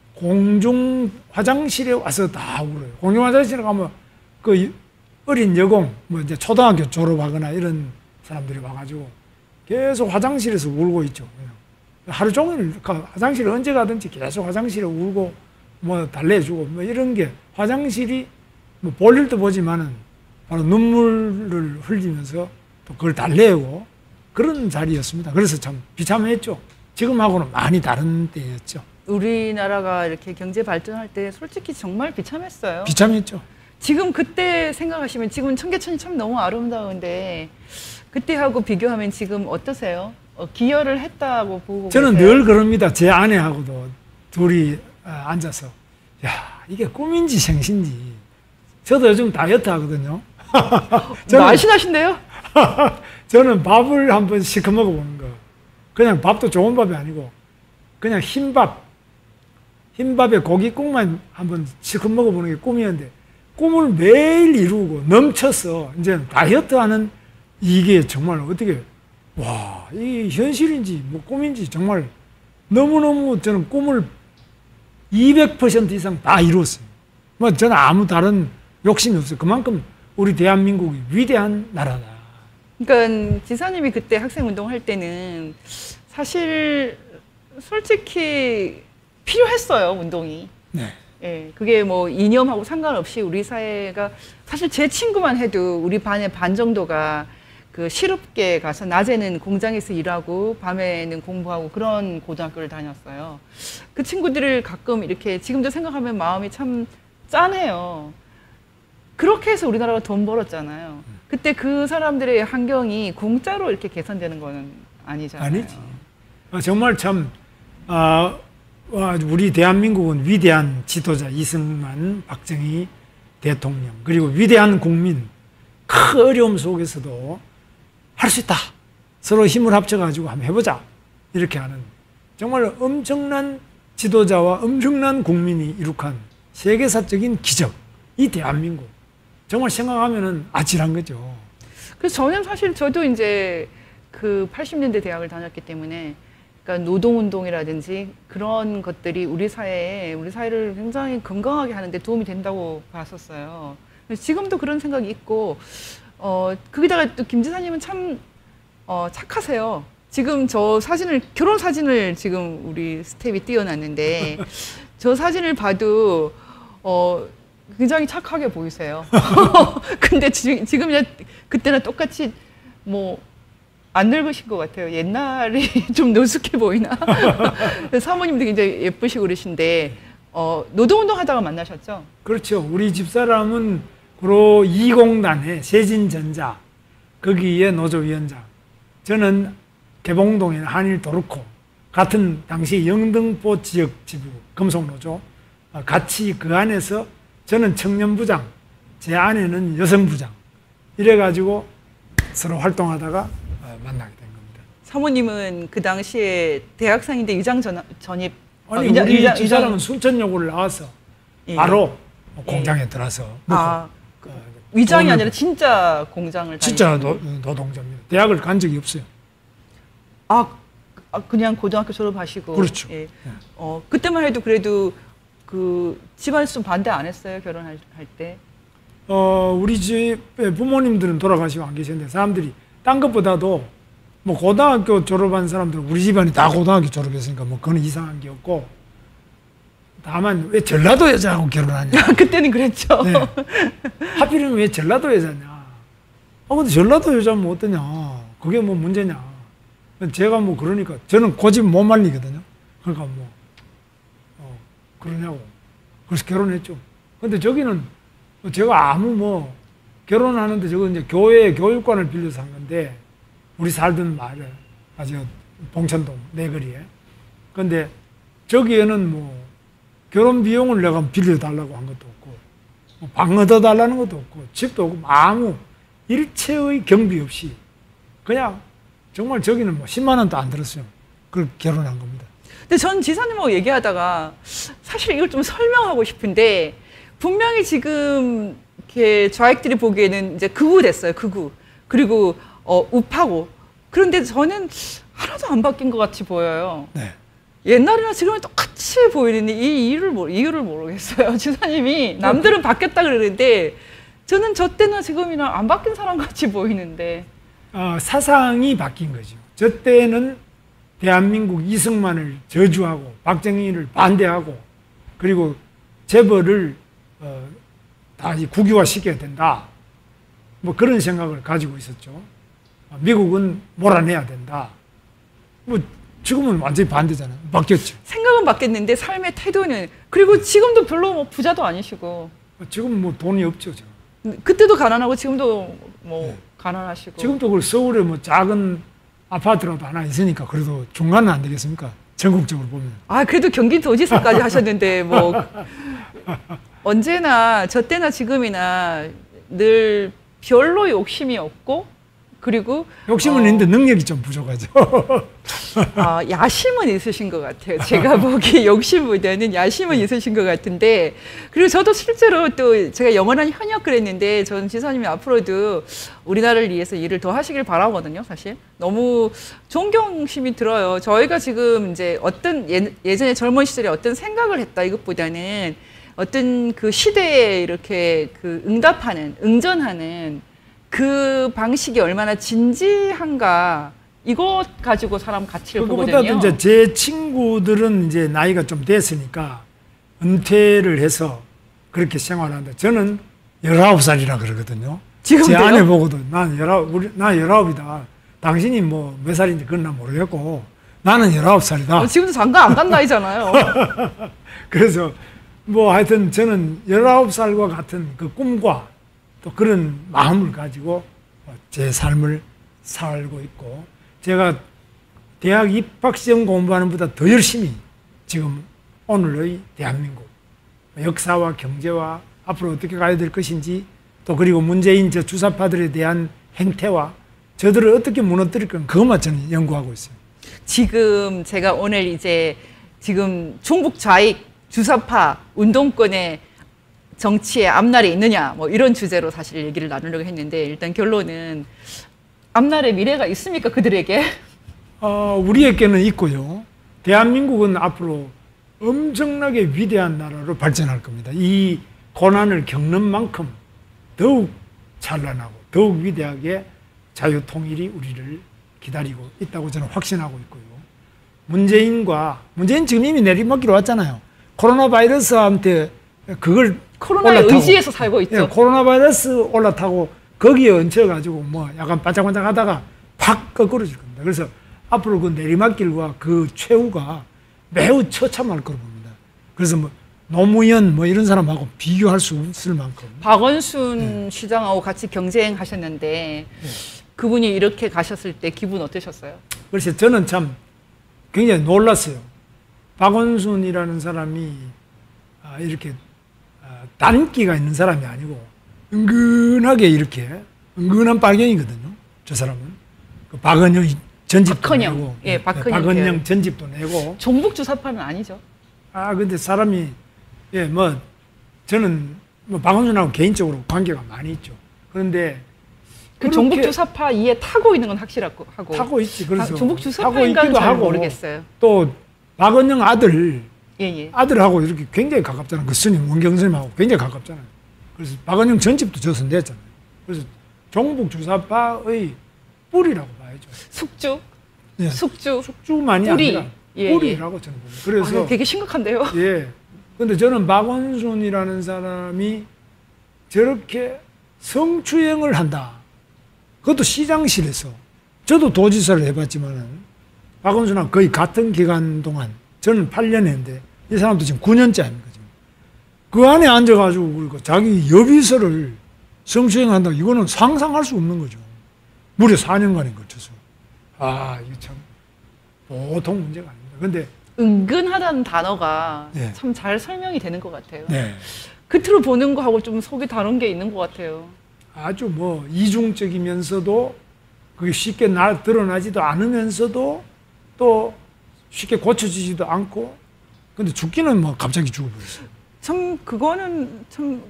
공중 화장실에 와서 다 울어요. 공중 화장실에 가면 그 어린 여공 뭐 이제 초등학교 졸업하거나 이런 사람들이 와가지고 계속 화장실에서 울고 있죠. 하루 종일 화장실에 언제 가든지 계속 화장실에 울고 뭐 달래주고 뭐 이런 게 화장실이 뭐 볼 일도 보지만은 바로 눈물을 흘리면서 또 그걸 달래고 그런 자리였습니다. 그래서 참 비참했죠. 지금하고는 많이 다른 때였죠. 우리나라가 이렇게 경제 발전할 때 솔직히 정말 비참했어요. 비참했죠. 지금 그때 생각하시면 지금 청계천이 참 너무 아름다운데 그때하고 비교하면 지금 어떠세요? 어, 기여를 했다고 보고 저는 계세요? 늘 그럽니다. 제 아내하고도 둘이 앉아서 야 이게 꿈인지 생신지. 저도 요즘 다이어트 하거든요. 저는, 날씬하신데요? 저는 밥을 한번 시켜 먹어보는 거. 그냥 밥도 좋은 밥이 아니고 그냥 흰밥, 흰밥에 고기국만 한번 시켜 먹어보는 게 꿈이었는데 꿈을 매일 이루고 넘쳐서 이제 다이어트 하는 이게 정말 어떻게 와, 이 현실인지 뭐 꿈인지 정말 너무너무 저는 꿈을 이백 퍼센트 이상 다 이루었어요. 뭐 저는 아무 다른 욕심이 없어요. 그만큼 우리 대한민국이 위대한 나라다. 그러니까 지사님이 그때 학생 운동할 때는 사실 솔직히 필요했어요, 운동이. 네. 예, 그게 뭐 이념하고 상관없이 우리 사회가 사실 제 친구만 해도 우리 반의 반 정도가 그 실업계 가서 낮에는 공장에서 일하고 밤에는 공부하고 그런 고등학교를 다녔어요. 그 친구들을 가끔 이렇게 지금도 생각하면 마음이 참 짠해요. 그렇게 해서 우리나라가 돈 벌었잖아요. 그때 그 사람들의 환경이 공짜로 이렇게 개선되는 거는 아니잖아요. 아니지. 정말 참 어, 와, 우리 대한민국은 위대한 지도자 이승만, 박정희 대통령, 그리고 위대한 국민, 큰 어려움 속에서도 할 수 있다. 서로 힘을 합쳐가지고 한번 해보자. 이렇게 하는 정말 엄청난 지도자와 엄청난 국민이 이룩한 세계사적인 기적. 이 대한민국. 정말 생각하면은 아찔한 거죠. 그래서 저는 사실 저도 이제 그 팔십 년대 대학을 다녔기 때문에 그러니까 노동운동이라든지 그런 것들이 우리 사회에, 우리 사회를 굉장히 건강하게 하는데 도움이 된다고 봤었어요. 지금도 그런 생각이 있고, 어, 거기다가 또 김 지사님은 참, 어, 착하세요. 지금 저 사진을, 결혼 사진을 지금 우리 스텝이 띄워놨는데, 저 사진을 봐도, 어, 굉장히 착하게 보이세요. 근데 지, 지금 그때랑 똑같이 뭐, 안 늙으신 것 같아요. 옛날이 좀 노숙해 보이나? 사모님도 굉장히 예쁘시고 그러신데, 어, 노동운동 하다가 만나셨죠? 그렇죠. 우리 집사람은 고로 이공단의 세진전자, 거기에 노조위원장. 저는 개봉동에 한일 도르코, 같은 당시 영등포 지역 지부, 금속노조, 같이 그 안에서 저는 청년부장, 제 아내는 여성부장. 이래가지고 서로 활동하다가 만나게 된 겁니다. 사모님은 그 당시에 대학생인데 위장 전, 전입. 아니, 어, 위장, 우리 위장, 집사람은 위장, 순천여고를 나와서 예. 바로 공장에 들어서 아, 그, 위장이 돈을, 아니라 진짜 공장을 진짜 다니시는. 노, 노동자입니다. 대학을 간 적이 없어요. 아, 아, 그냥 고등학교 졸업하시고. 그렇죠. 예. 어, 그때만 해도 그래도 그 집안에서 좀 반대 안 했어요, 결혼할 할 때? 어, 우리 집에 부모님들은 돌아가시고 안 계셨는데 사람들이 딴 것보다도 뭐 고등학교 졸업한 사람들은 우리 집안이 다 고등학교 졸업했으니까 뭐 그건 이상한 게 없고, 다만 왜 전라도 여자하고 결혼하냐. 그때는 그랬죠. 네. 하필이면 왜 전라도 여자냐. 아, 근데 전라도 여자면 뭐 어떠냐. 그게 뭐 문제냐. 제가 뭐 그러니까 저는 고집 못 말리거든요. 그러니까 뭐 어, 그러냐고. 그래서 결혼했죠. 근데 저기는 제가 아무 뭐 결혼하는데 저거 이제 교회 교육관을 빌려서 한 건데, 우리 살던 마을 아주 봉천동 내거리에. 근데 저기에는 뭐 결혼 비용을 내가 빌려달라고 한 것도 없고, 뭐 방 얻어달라는 것도 없고, 집도 없고, 아무 일체의 경비 없이 그냥 정말 저기는 뭐 십만 원도 안 들었어요. 그걸 결혼한 겁니다. 근데 전 지사님하고 얘기하다가 사실 이걸 좀 설명하고 싶은데, 분명히 지금 이렇게 좌익들이 보기에는 이제 극우됐어요, 극우. 그리고 어, 우파고. 그런데 저는 하나도 안 바뀐 것 같이 보여요. 네. 옛날이나 지금은 똑같이 보이는데 이 이유를, 모르, 이유를 모르겠어요. 지사님이 남들은 바뀌었다 그러는데 저는 저 때나 지금이나 안 바뀐 사람 같이 보이는데. 어, 사상이 바뀐 거죠. 저 때는 대한민국 이승만을 저주하고 박정희를 반대하고, 그리고 재벌을 어, 다 국유화시켜야 된다. 뭐 그런 생각을 가지고 있었죠. 미국은 몰아내야 된다. 뭐 지금은 완전히 반대잖아요. 바뀌었죠. 생각은 바뀌었는데 삶의 태도는, 그리고 지금도 별로 뭐 부자도 아니시고. 지금 뭐 돈이 없죠. 지금. 그때도 가난하고 지금도 뭐 네. 가난하시고. 지금도 그 서울에 뭐 작은 아파트라도 하나 있으니까 그래도 중간은 안 되겠습니까? 전국적으로 보면. 아, 그래도 경기도지사까지 하셨는데 뭐 언제나 저 때나 지금이나 늘 별로 욕심이 없고, 그리고 욕심은 어, 있는데 능력이 좀 부족하죠. 아, 야심은 있으신 것 같아요. 제가 보기에 욕심보다는 야심은 있으신 것 같은데, 그리고 저도 실제로 또 제가 영원한 현역을 했는데, 저는 지사님이 앞으로도 우리나라를 위해서 일을 더 하시길 바라거든요, 사실. 너무 존경심이 들어요. 저희가 지금 이제 어떤 예, 예전에 젊은 시절에 어떤 생각을 했다 이것보다는 어떤 그 시대에 이렇게 그 응답하는, 응전하는 그 방식이 얼마나 진지한가, 이것 가지고 사람 가치를 보거든요. 그거보다도 이제 제 친구들은 이제 나이가 좀 됐으니까 은퇴를 해서 그렇게 생활하는데, 저는 열아홉 살이라 그러거든요. 지금도요? 제 아내 보고도 난 열아홉, 우리, 나 열아홉이다. 당신이 뭐 몇 살인지 그건 난 모르겠고 나는 열아홉 살이다. 어, 지금도 장가 안 간 나이잖아요. 그래서 뭐 하여튼 저는 열아홉 살과 같은 그 꿈과 또 그런 마음을 가지고 제 삶을 살고 있고, 제가 대학 입학 시험 공부하는 것보다 더 열심히 지금 오늘의 대한민국 역사와 경제와 앞으로 어떻게 가야 될 것인지 또 그리고 문재인 저 주사파들에 대한 행태와 저들을 어떻게 무너뜨릴 건가 그것만 저는 연구하고 있어요. 지금 제가 오늘 이제 지금 종북 좌익 주사파 운동권의 정치에 앞날이 있느냐 뭐 이런 주제로 사실 얘기를 나누려고 했는데 일단 결론은 앞날에 미래가 있습니까 그들에게? 어, 우리에게는 있고요. 대한민국은 앞으로 엄청나게 위대한 나라로 발전할 겁니다. 이 고난을 겪는 만큼 더욱 찬란하고 더욱 위대하게 자유통일이 우리를 기다리고 있다고 저는 확신하고 있고요. 문재인과 문재인 지금 이미 내리막기로 왔잖아요. 코로나 바이러스한테 그걸 코로나에 올라타고, 의지해서 살고 있죠. 예, 코로나 바이러스 올라타고 거기에 얹혀가지고 뭐 약간 반짝반짝 하다가 팍 거꾸러질 겁니다. 그래서 앞으로 그 내리막길과 그 최후가 매우 처참할 거로 봅니다. 그래서 뭐 노무현 뭐 이런 사람하고 비교할 수 없을 만큼. 박원순 네. 시장하고 같이 경쟁하셨는데 네. 그분이 이렇게 가셨을 때 기분 어떠셨어요? 그래서 저는 참 굉장히 놀랐어요. 박원순이라는 사람이 이렇게 단기가 있는 사람이 아니고 은근하게 이렇게 은근한 빨갱이거든요. 저 사람은 그 박은영 전집도 박헌영. 내고, 예, 박헌영 박은영 계열. 전집도 내고. 종북 주사파는 아니죠. 아 근데 사람이 예 뭐 저는 뭐 박원순하고 개인적으로 관계가 많이 있죠. 그런데 그 종북 주사파 이에 타고 있는 건 확실하고 하고 타고 있지. 그래서 아, 종북 타고 주사파인가는 있기도 잘 하고 모르겠어요. 또 박은영 아들 예, 예. 아들하고 이렇게 굉장히 가깝잖아요. 그 스님 원경 스님하고 굉장히 가깝잖아요. 그래서 박은영 전집도 저선됐잖아요. 그래서 종북 주사파의 뿌리라고 봐야죠. 숙주, 예. 숙주, 숙주만이 뿌리. 아니라 예, 뿌리라고 예. 저는 봅니다. 그래서 아, 되게 심각한데요. 예. 근데 저는 박원순이라는 사람이 저렇게 성추행을 한다. 그것도 시장실에서. 저도 도지사를 해봤지만은 박원순하고 거의 같은 기간 동안 저는 팔 년 했는데 이 사람도 지금 구 년째 아닙니까? 지금. 그 안에 앉아가지고 그리고 자기 여비서를 성추행한다. 이거는 상상할 수 없는 거죠. 무려 사 년간에 걸쳐서. 아, 이거 참 보통 문제가 아닙니다. 근데 은근하다는 단어가 네. 참 잘 설명이 되는 것 같아요. 네. 겉으로 보는 거하고 좀 속이 다른 게 있는 것 같아요. 아주 뭐 이중적이면서도 그게 쉽게 나, 드러나지도 않으면서도 또 쉽게 고쳐지지도 않고 근데 죽기는 뭐 갑자기 죽어버렸어요. 참 그거는 참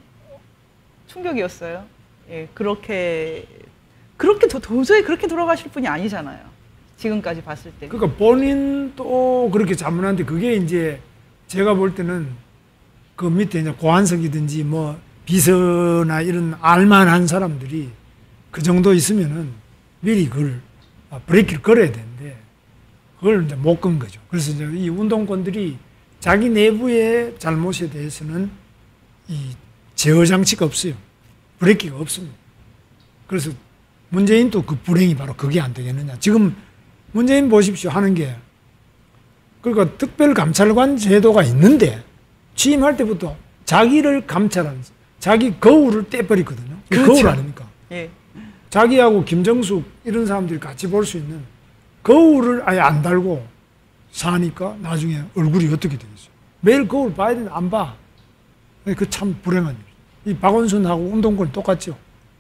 충격이었어요. 예, 그렇게 그렇게 도, 도저히 그렇게 돌아가실 분이 아니잖아요. 지금까지 봤을 때. 그러니까 본인도 그렇게 자문한데 그게 이제 제가 볼 때는 그 밑에 이제 고한석이든지 뭐 비서나 이런 알만한 사람들이 그 정도 있으면은 미리 그걸 브레이크를 걸어야 되는데 그걸 이제 못 건 거죠. 그래서 이제 이 운동권들이 자기 내부의 잘못에 대해서는 이 제어 장치가 없어요. 브레이크가 없습니다. 그래서 문재인도 그 불행이 바로 그게 안 되겠느냐. 지금 문재인 보십시오 하는 게 그러니까 특별감찰관 제도가 있는데 취임할 때부터 자기를 감찰하는 자기 거울을 떼버리거든요. 그렇죠. 거울 아닙니까? 예. 자기하고 김정숙 이런 사람들이 같이 볼 수 있는 거울을 아예 안 달고 사니까 나중에 얼굴이 어떻게 되겠어요? 매일 거울 봐야 되는데 안 봐. 그 참 불행한 일. 이 박원순하고 운동권이 똑같죠.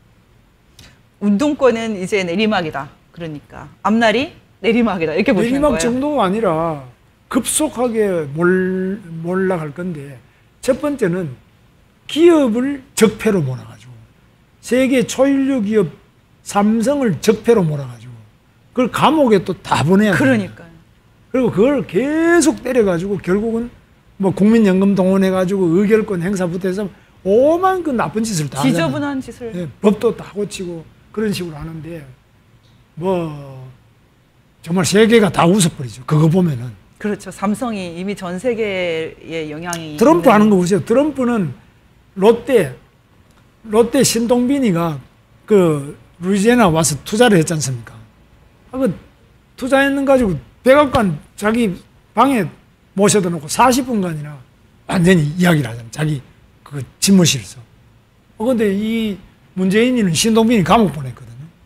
운동권은 이제 내리막이다. 그러니까 앞날이 내리막이다. 이렇게 보시는 내리막 거예요. 정도가 아니라 급속하게 몰, 몰락할 건데 첫 번째는 기업을 적폐로 몰아가지고 세계 초일류 기업 삼성을 적폐로 몰아가지고 그걸 감옥에 또 다 보내야 돼요. 그러니까요. 그리고 그걸 계속 때려가지고 결국은 뭐 국민연금 동원해가지고 의결권 행사부터 해서 오만 그 나쁜 짓을 다 하잖아요. 지저분한 짓을. 예, 법도 다 고치고 그런 식으로 하는데 뭐 정말 세계가 다 웃어버리죠. 그거 보면은. 그렇죠. 삼성이 이미 전 세계에 영향이 트럼프 있는... 하는 거 보세요. 트럼프는 롯데 롯데 신동빈이가 그 루이지애나 와서 투자를 했지 않습니까? 아, 그 투자했는 가지고 백악관 자기 방에 모셔다 놓고 사십 분간이나 완전히 이야기를 하잖아요. 자기 그 집무실에서. 어, 근데 이 문재인이는 신동빈이 감옥 보냈거든요.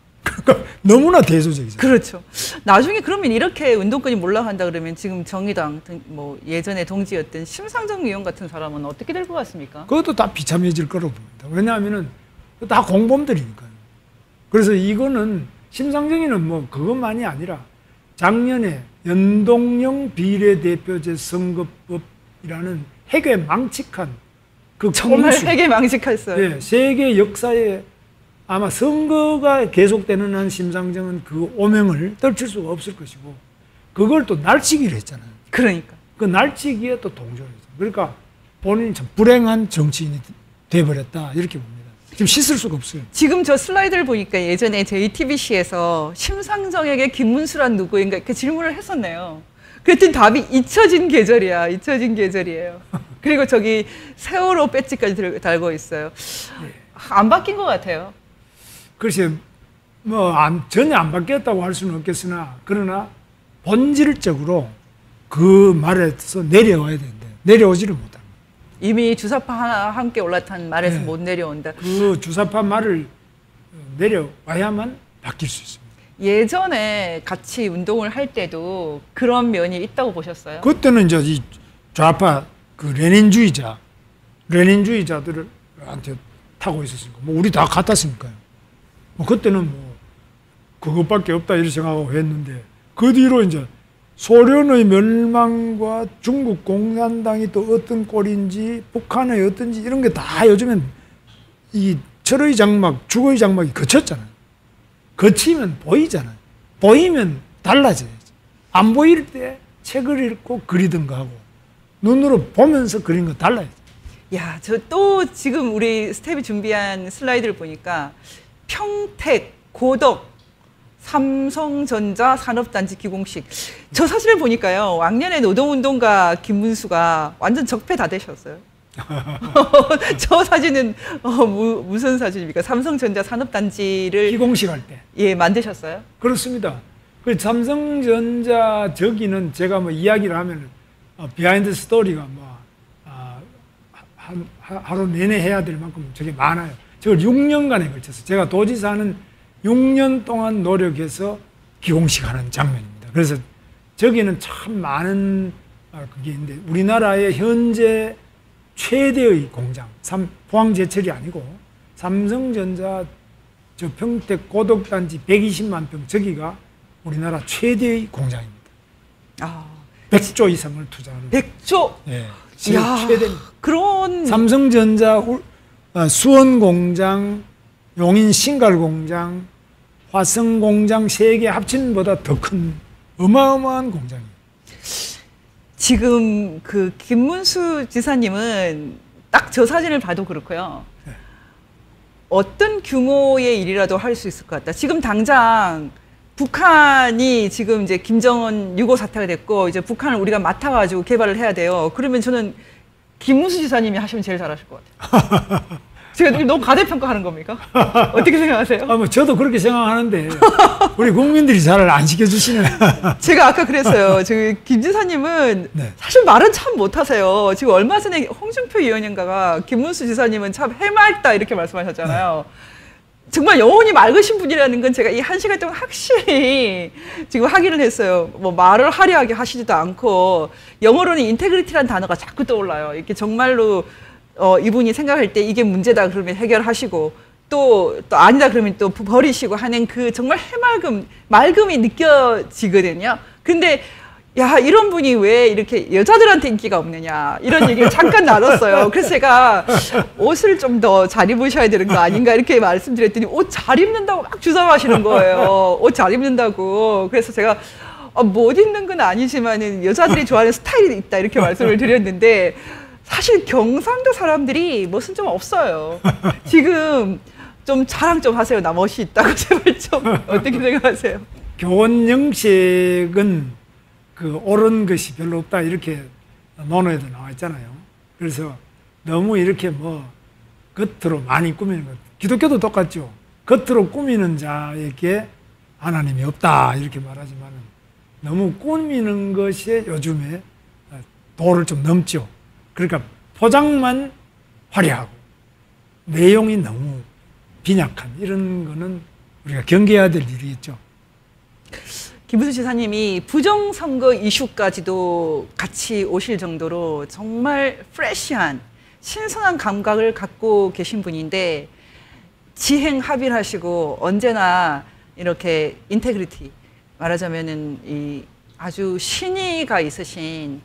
그러니까 너무나 대조적이죠. 그렇죠. 나중에 그러면 이렇게 운동권이 몰락한다 그러면 지금 정의당 등- 뭐 예전에 동지였던 심상정 의원 같은 사람은 어떻게 될 것 같습니까? 그것도 다 비참해질 거라고 봅니다. 왜냐하면은 다 공범들이니까요. 그래서 이거는 심상정이는 뭐 그것만이 아니라 작년에 연동형 비례대표제 선거법이라는 핵에 망측한 그 정말 꼼수, 회계 망식했어요. 예, 세계 역사에 아마 선거가 계속되는 한 심상정은 그 오명을 떨칠 수가 없을 것이고 그걸 또 날치기를 했잖아요. 그러니까. 그 날치기에 또 동조를 했죠. 그러니까 본인이 참 불행한 정치인이 돼버렸다 이렇게 봅니다. 지금 씻을 수가 없어요. 지금 저 슬라이드를 보니까 예전에 제이티비씨에서 심상정에게 김문수란 누구인가 이렇게 질문을 했었네요. 그랬더니 답이 잊혀진 계절이야. 잊혀진 계절이에요. 그리고 저기 세월호 배지까지 들- 달고 있어요. 안 바뀐 것 같아요. 글쎄, 뭐, 안, 전혀 안 바뀌었다고 할 수는 없겠으나, 그러나 본질적으로 그 말에서 내려와야 되는데, 내려오지를 못합니다. 이미 주사파 하나 함께 올라탄 말에서 네. 못 내려온다. 그 주사파 말을 내려와야만 바뀔 수 있습니다. 예전에 같이 운동을 할 때도 그런 면이 있다고 보셨어요? 그때는 이제 이 좌파, 그 레닌주의자, 레닌주의자들한테 타고 있었으니까, 뭐, 우리 다 같았으니까요. 뭐, 그때는 뭐, 그것밖에 없다, 이렇게 생각하고 했는데, 그 뒤로 이제 소련의 멸망과 중국 공산당이 또 어떤 꼴인지, 북한의 어떤지, 이런 게 다 요즘엔 이 철의 장막, 죽의 장막이 거쳤잖아요. 거치면 보이잖아요. 보이면 달라져야지. 안 보일 때 책을 읽고 그리든가 하고, 눈으로 보면서 그린 거 달라야지. 야, 저 또 지금 우리 스텝이 준비한 슬라이드를 보니까 평택, 고덕, 삼성전자 산업단지 기공식. 저 사진을 보니까요. 왕년에 노동운동가 김문수가 완전 적폐 다 되셨어요. 저 사진은 어, 무, 무슨 사진입니까? 삼성전자 산업단지를 기공식 할 때. 예, 만드셨어요? 그렇습니다. 그 삼성전자 저기는 제가 뭐 이야기를 하면 어, 비하인드 스토리가 뭐 아, 한, 하- 하루 내내 해야 될 만큼 저게 많아요. 저걸 육 년간에 걸쳐서 제가 도지사는 육 년 동안 노력해서 기공식 하는 장면입니다. 그래서 저기는 참 많은 어, 그게 있는데 우리나라의 현재 최대의 공장, 삼, 포항제철이 아니고 삼성전자 저 평택 고덕단지 백이십만 평 저기가 우리나라 최대의 공장입니다. 아, 백조 이상을 투자하는. 백조. 예, 지금 야, 최대입니다. 그런 삼성전자 울- 어, 수원 공장, 용인 신갈 공장, 화성 공장 세 개 합친 보다 더 큰 어마어마한 공장이에요. 지금 그 김문수 지사님은 딱 저 사진을 봐도 그렇고요. 네. 어떤 규모의 일이라도 할 수 있을 것 같다. 지금 당장 북한이 지금 이제 김정은 육.오 사태가 됐고 이제 북한을 우리가 맡아가지고 개발을 해야 돼요. 그러면 저는 김문수 지사님이 하시면 제일 잘하실 것 같아요. 제가 너무 과대평가하는 겁니까? 어떻게 생각하세요? 아, 뭐 저도 그렇게 생각하는데 우리 국민들이 잘 안 시켜주시네. 제가 아까 그랬어요. 저기 김 지사님은 네. 사실 말은 참 못하세요. 지금 얼마 전에 홍준표 의원인가가 김문수 지사님은 참 해맑다 이렇게 말씀하셨잖아요. 정말 영혼이 맑으신 분이라는 건 제가 이 한 시간 동안 확실히 지금 확인을 했어요. 뭐 말을 화려하게 하시지도 않고 영어로는 인테그리티라는 단어가 자꾸 떠올라요. 이렇게 정말로 어, 이분이 생각할 때 이게 문제다 그러면 해결하시고 또, 또 아니다 그러면 또 버리시고 하는 그 정말 해맑음, 맑음이 느껴지거든요. 근데 야, 이런 분이 왜 이렇게 여자들한테 인기가 없느냐 이런 얘기를 잠깐 나눴어요. 그래서 제가 옷을 좀 더 잘 입으셔야 되는 거 아닌가 이렇게 말씀드렸더니 옷 잘 입는다고 막 주장하시는 거예요. 옷 잘 입는다고. 그래서 제가 어, 못 입는 건 아니지만은 여자들이 좋아하는 스타일이 있다 이렇게 말씀을 드렸는데 사실 경상도 사람들이 멋은 좀 없어요. 지금 좀 자랑 좀 하세요. 나 멋이 있다고 제발 좀 어떻게 생각하세요? 교원 영식은 그 옳은 것이 별로 없다 이렇게 논어에도 나와 있잖아요. 그래서 너무 이렇게 뭐 겉으로 많이 꾸미는 것, 기독교도 똑같죠. 겉으로 꾸미는 자에게 하나님이 없다 이렇게 말하지만 너무 꾸미는 것이 요즘에 도를 좀 넘죠. 그러니까 포장만 화려하고 내용이 너무 빈약한 이런 거는 우리가 경계해야 될 일이겠죠. 김문수 지사님이 부정선거 이슈까지도 같이 오실 정도로 정말 프레시한 신선한 감각을 갖고 계신 분인데 지행 합일하시고 언제나 이렇게 인테그리티 말하자면은 이 아주 신의가 있으신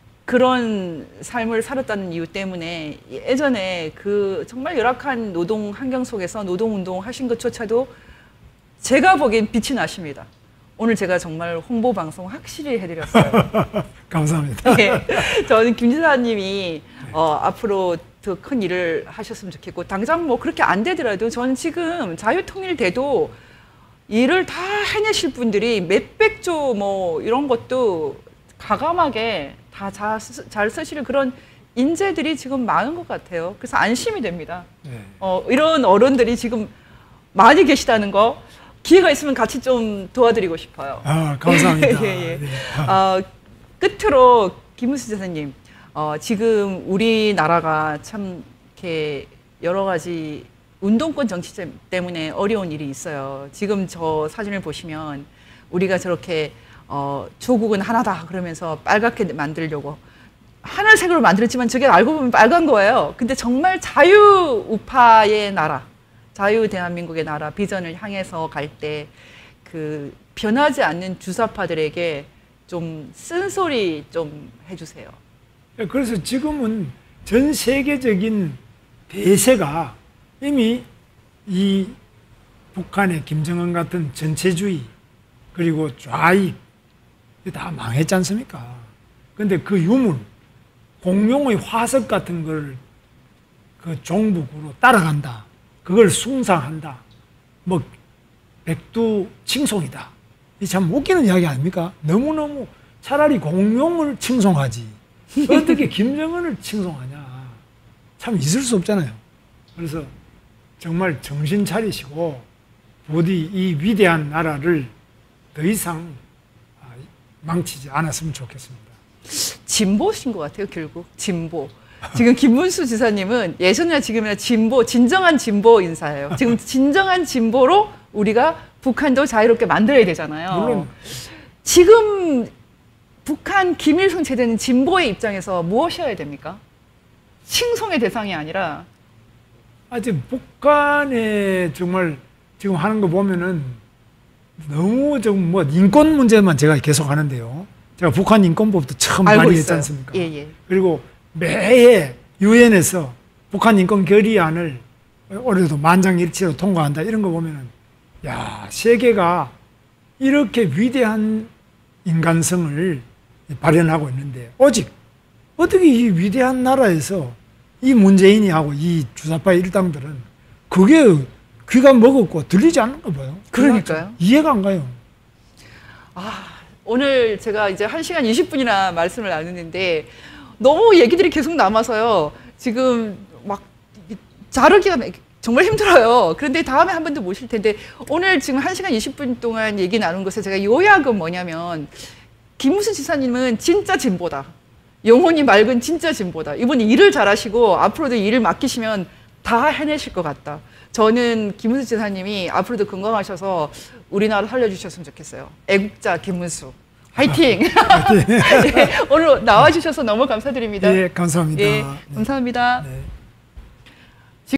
그런 삶을 살았다는 이유 때문에 예전에 그 정말 열악한 노동 환경 속에서 노동운동 하신 것조차도 제가 보기엔 빛이 나십니다. 오늘 제가 정말 홍보 방송 확실히 해드렸어요. 감사합니다. 네, 저는 김 지사님이 어, 앞으로 더 큰 일을 하셨으면 좋겠고 당장 뭐 그렇게 안 되더라도 저는 지금 자유통일돼도 일을 다 해내실 분들이 몇백 조 뭐 이런 것도 가감하게 다 잘 쓰시는 그런 인재들이 지금 많은 것 같아요. 그래서 안심이 됩니다. 네. 어, 이런 어른들이 지금 많이 계시다는 거 기회가 있으면 같이 좀 도와드리고 싶어요. 아, 감사합니다. 예, 예. 네. 어, 끝으로 김문수 지사님, 어, 지금 우리나라가 참 이렇게 여러 가지 운동권 정치 때문에 어려운 일이 있어요. 지금 저 사진을 보시면 우리가 저렇게 어, 조국은 하나다 그러면서 빨갛게 만들려고 하늘색으로 만들었지만 저게 알고 보면 빨간 거예요. 근데 정말 자유 우파의 나라, 자유 대한민국의 나라 비전을 향해서 갈 때 그 변하지 않는 주사파들에게 좀 쓴소리 좀 해주세요. 그래서 지금은 전 세계적인 대세가 이미 이 북한의 김정은 같은 전체주의 그리고 좌익 다 망했지 않습니까? 근데 그 유물, 공룡의 화석 같은 걸 그 종북으로 따라간다. 그걸 숭상한다. 뭐 백두 칭송이다. 이 참 웃기는 이야기 아닙니까? 너무너무 차라리 공룡을 칭송하지. 어떻게 김정은을 칭송하냐. 참 있을 수 없잖아요. 그래서 정말 정신 차리시고 부디 이 위대한 나라를 더 이상 망치지 않았으면 좋겠습니다. 진보신 것 같아요, 결국. 진보. 지금 김문수 지사님은 예전이나 지금이나 진보, 진정한 진보 인사예요. 지금 진정한 진보로 우리가 북한도 자유롭게 만들어야 되잖아요. 물론. 지금 북한 김일성 체제는 진보의 입장에서 무엇이어야 됩니까? 칭송의 대상이 아니라 아직 북한에 정말 지금 하는 거 보면은 너무 좀 뭐 인권 문제만 제가 계속 하는데요. 제가 북한 인권법도 처음 발의했지 않습니까? 예, 예. 그리고 매해 유엔에서 북한 인권 결의안을 올해도 만장일치로 통과한다 이런 거 보면은 야, 세계가 이렇게 위대한 인간성을 발현하고 있는데 오직 어떻게 이 위대한 나라에서 이 문재인이 하고 이 주사파 일당들은 그게 귀가 먹었고 들리지 않는가 봐요. 그러니까요. 이해가 안 가요. 아, 오늘 제가 이제 한 시간 이십 분이나 말씀을 나누는데 너무 얘기들이 계속 남아서요. 지금 막 자르기가 정말 힘들어요. 그런데 다음에 한 번 더 모실 텐데 오늘 지금 한 시간 이십 분 동안 얘기 나눈 것에 제가 요약은 뭐냐면 김문수 지사님은 진짜 진보다. 영혼이 맑은 진짜 진보다. 이분이 일을 잘하시고 앞으로도 일을 맡기시면 다 해내실 것 같다. 저는 김문수 지사님이 앞으로도 건강하셔서 우리나라 살려주셨으면 좋겠어요. 애국자 김문수. 화이팅! 네, 오늘 나와주셔서 너무 감사드립니다. 네, 감사합니다. 예, 감사합니다. 네.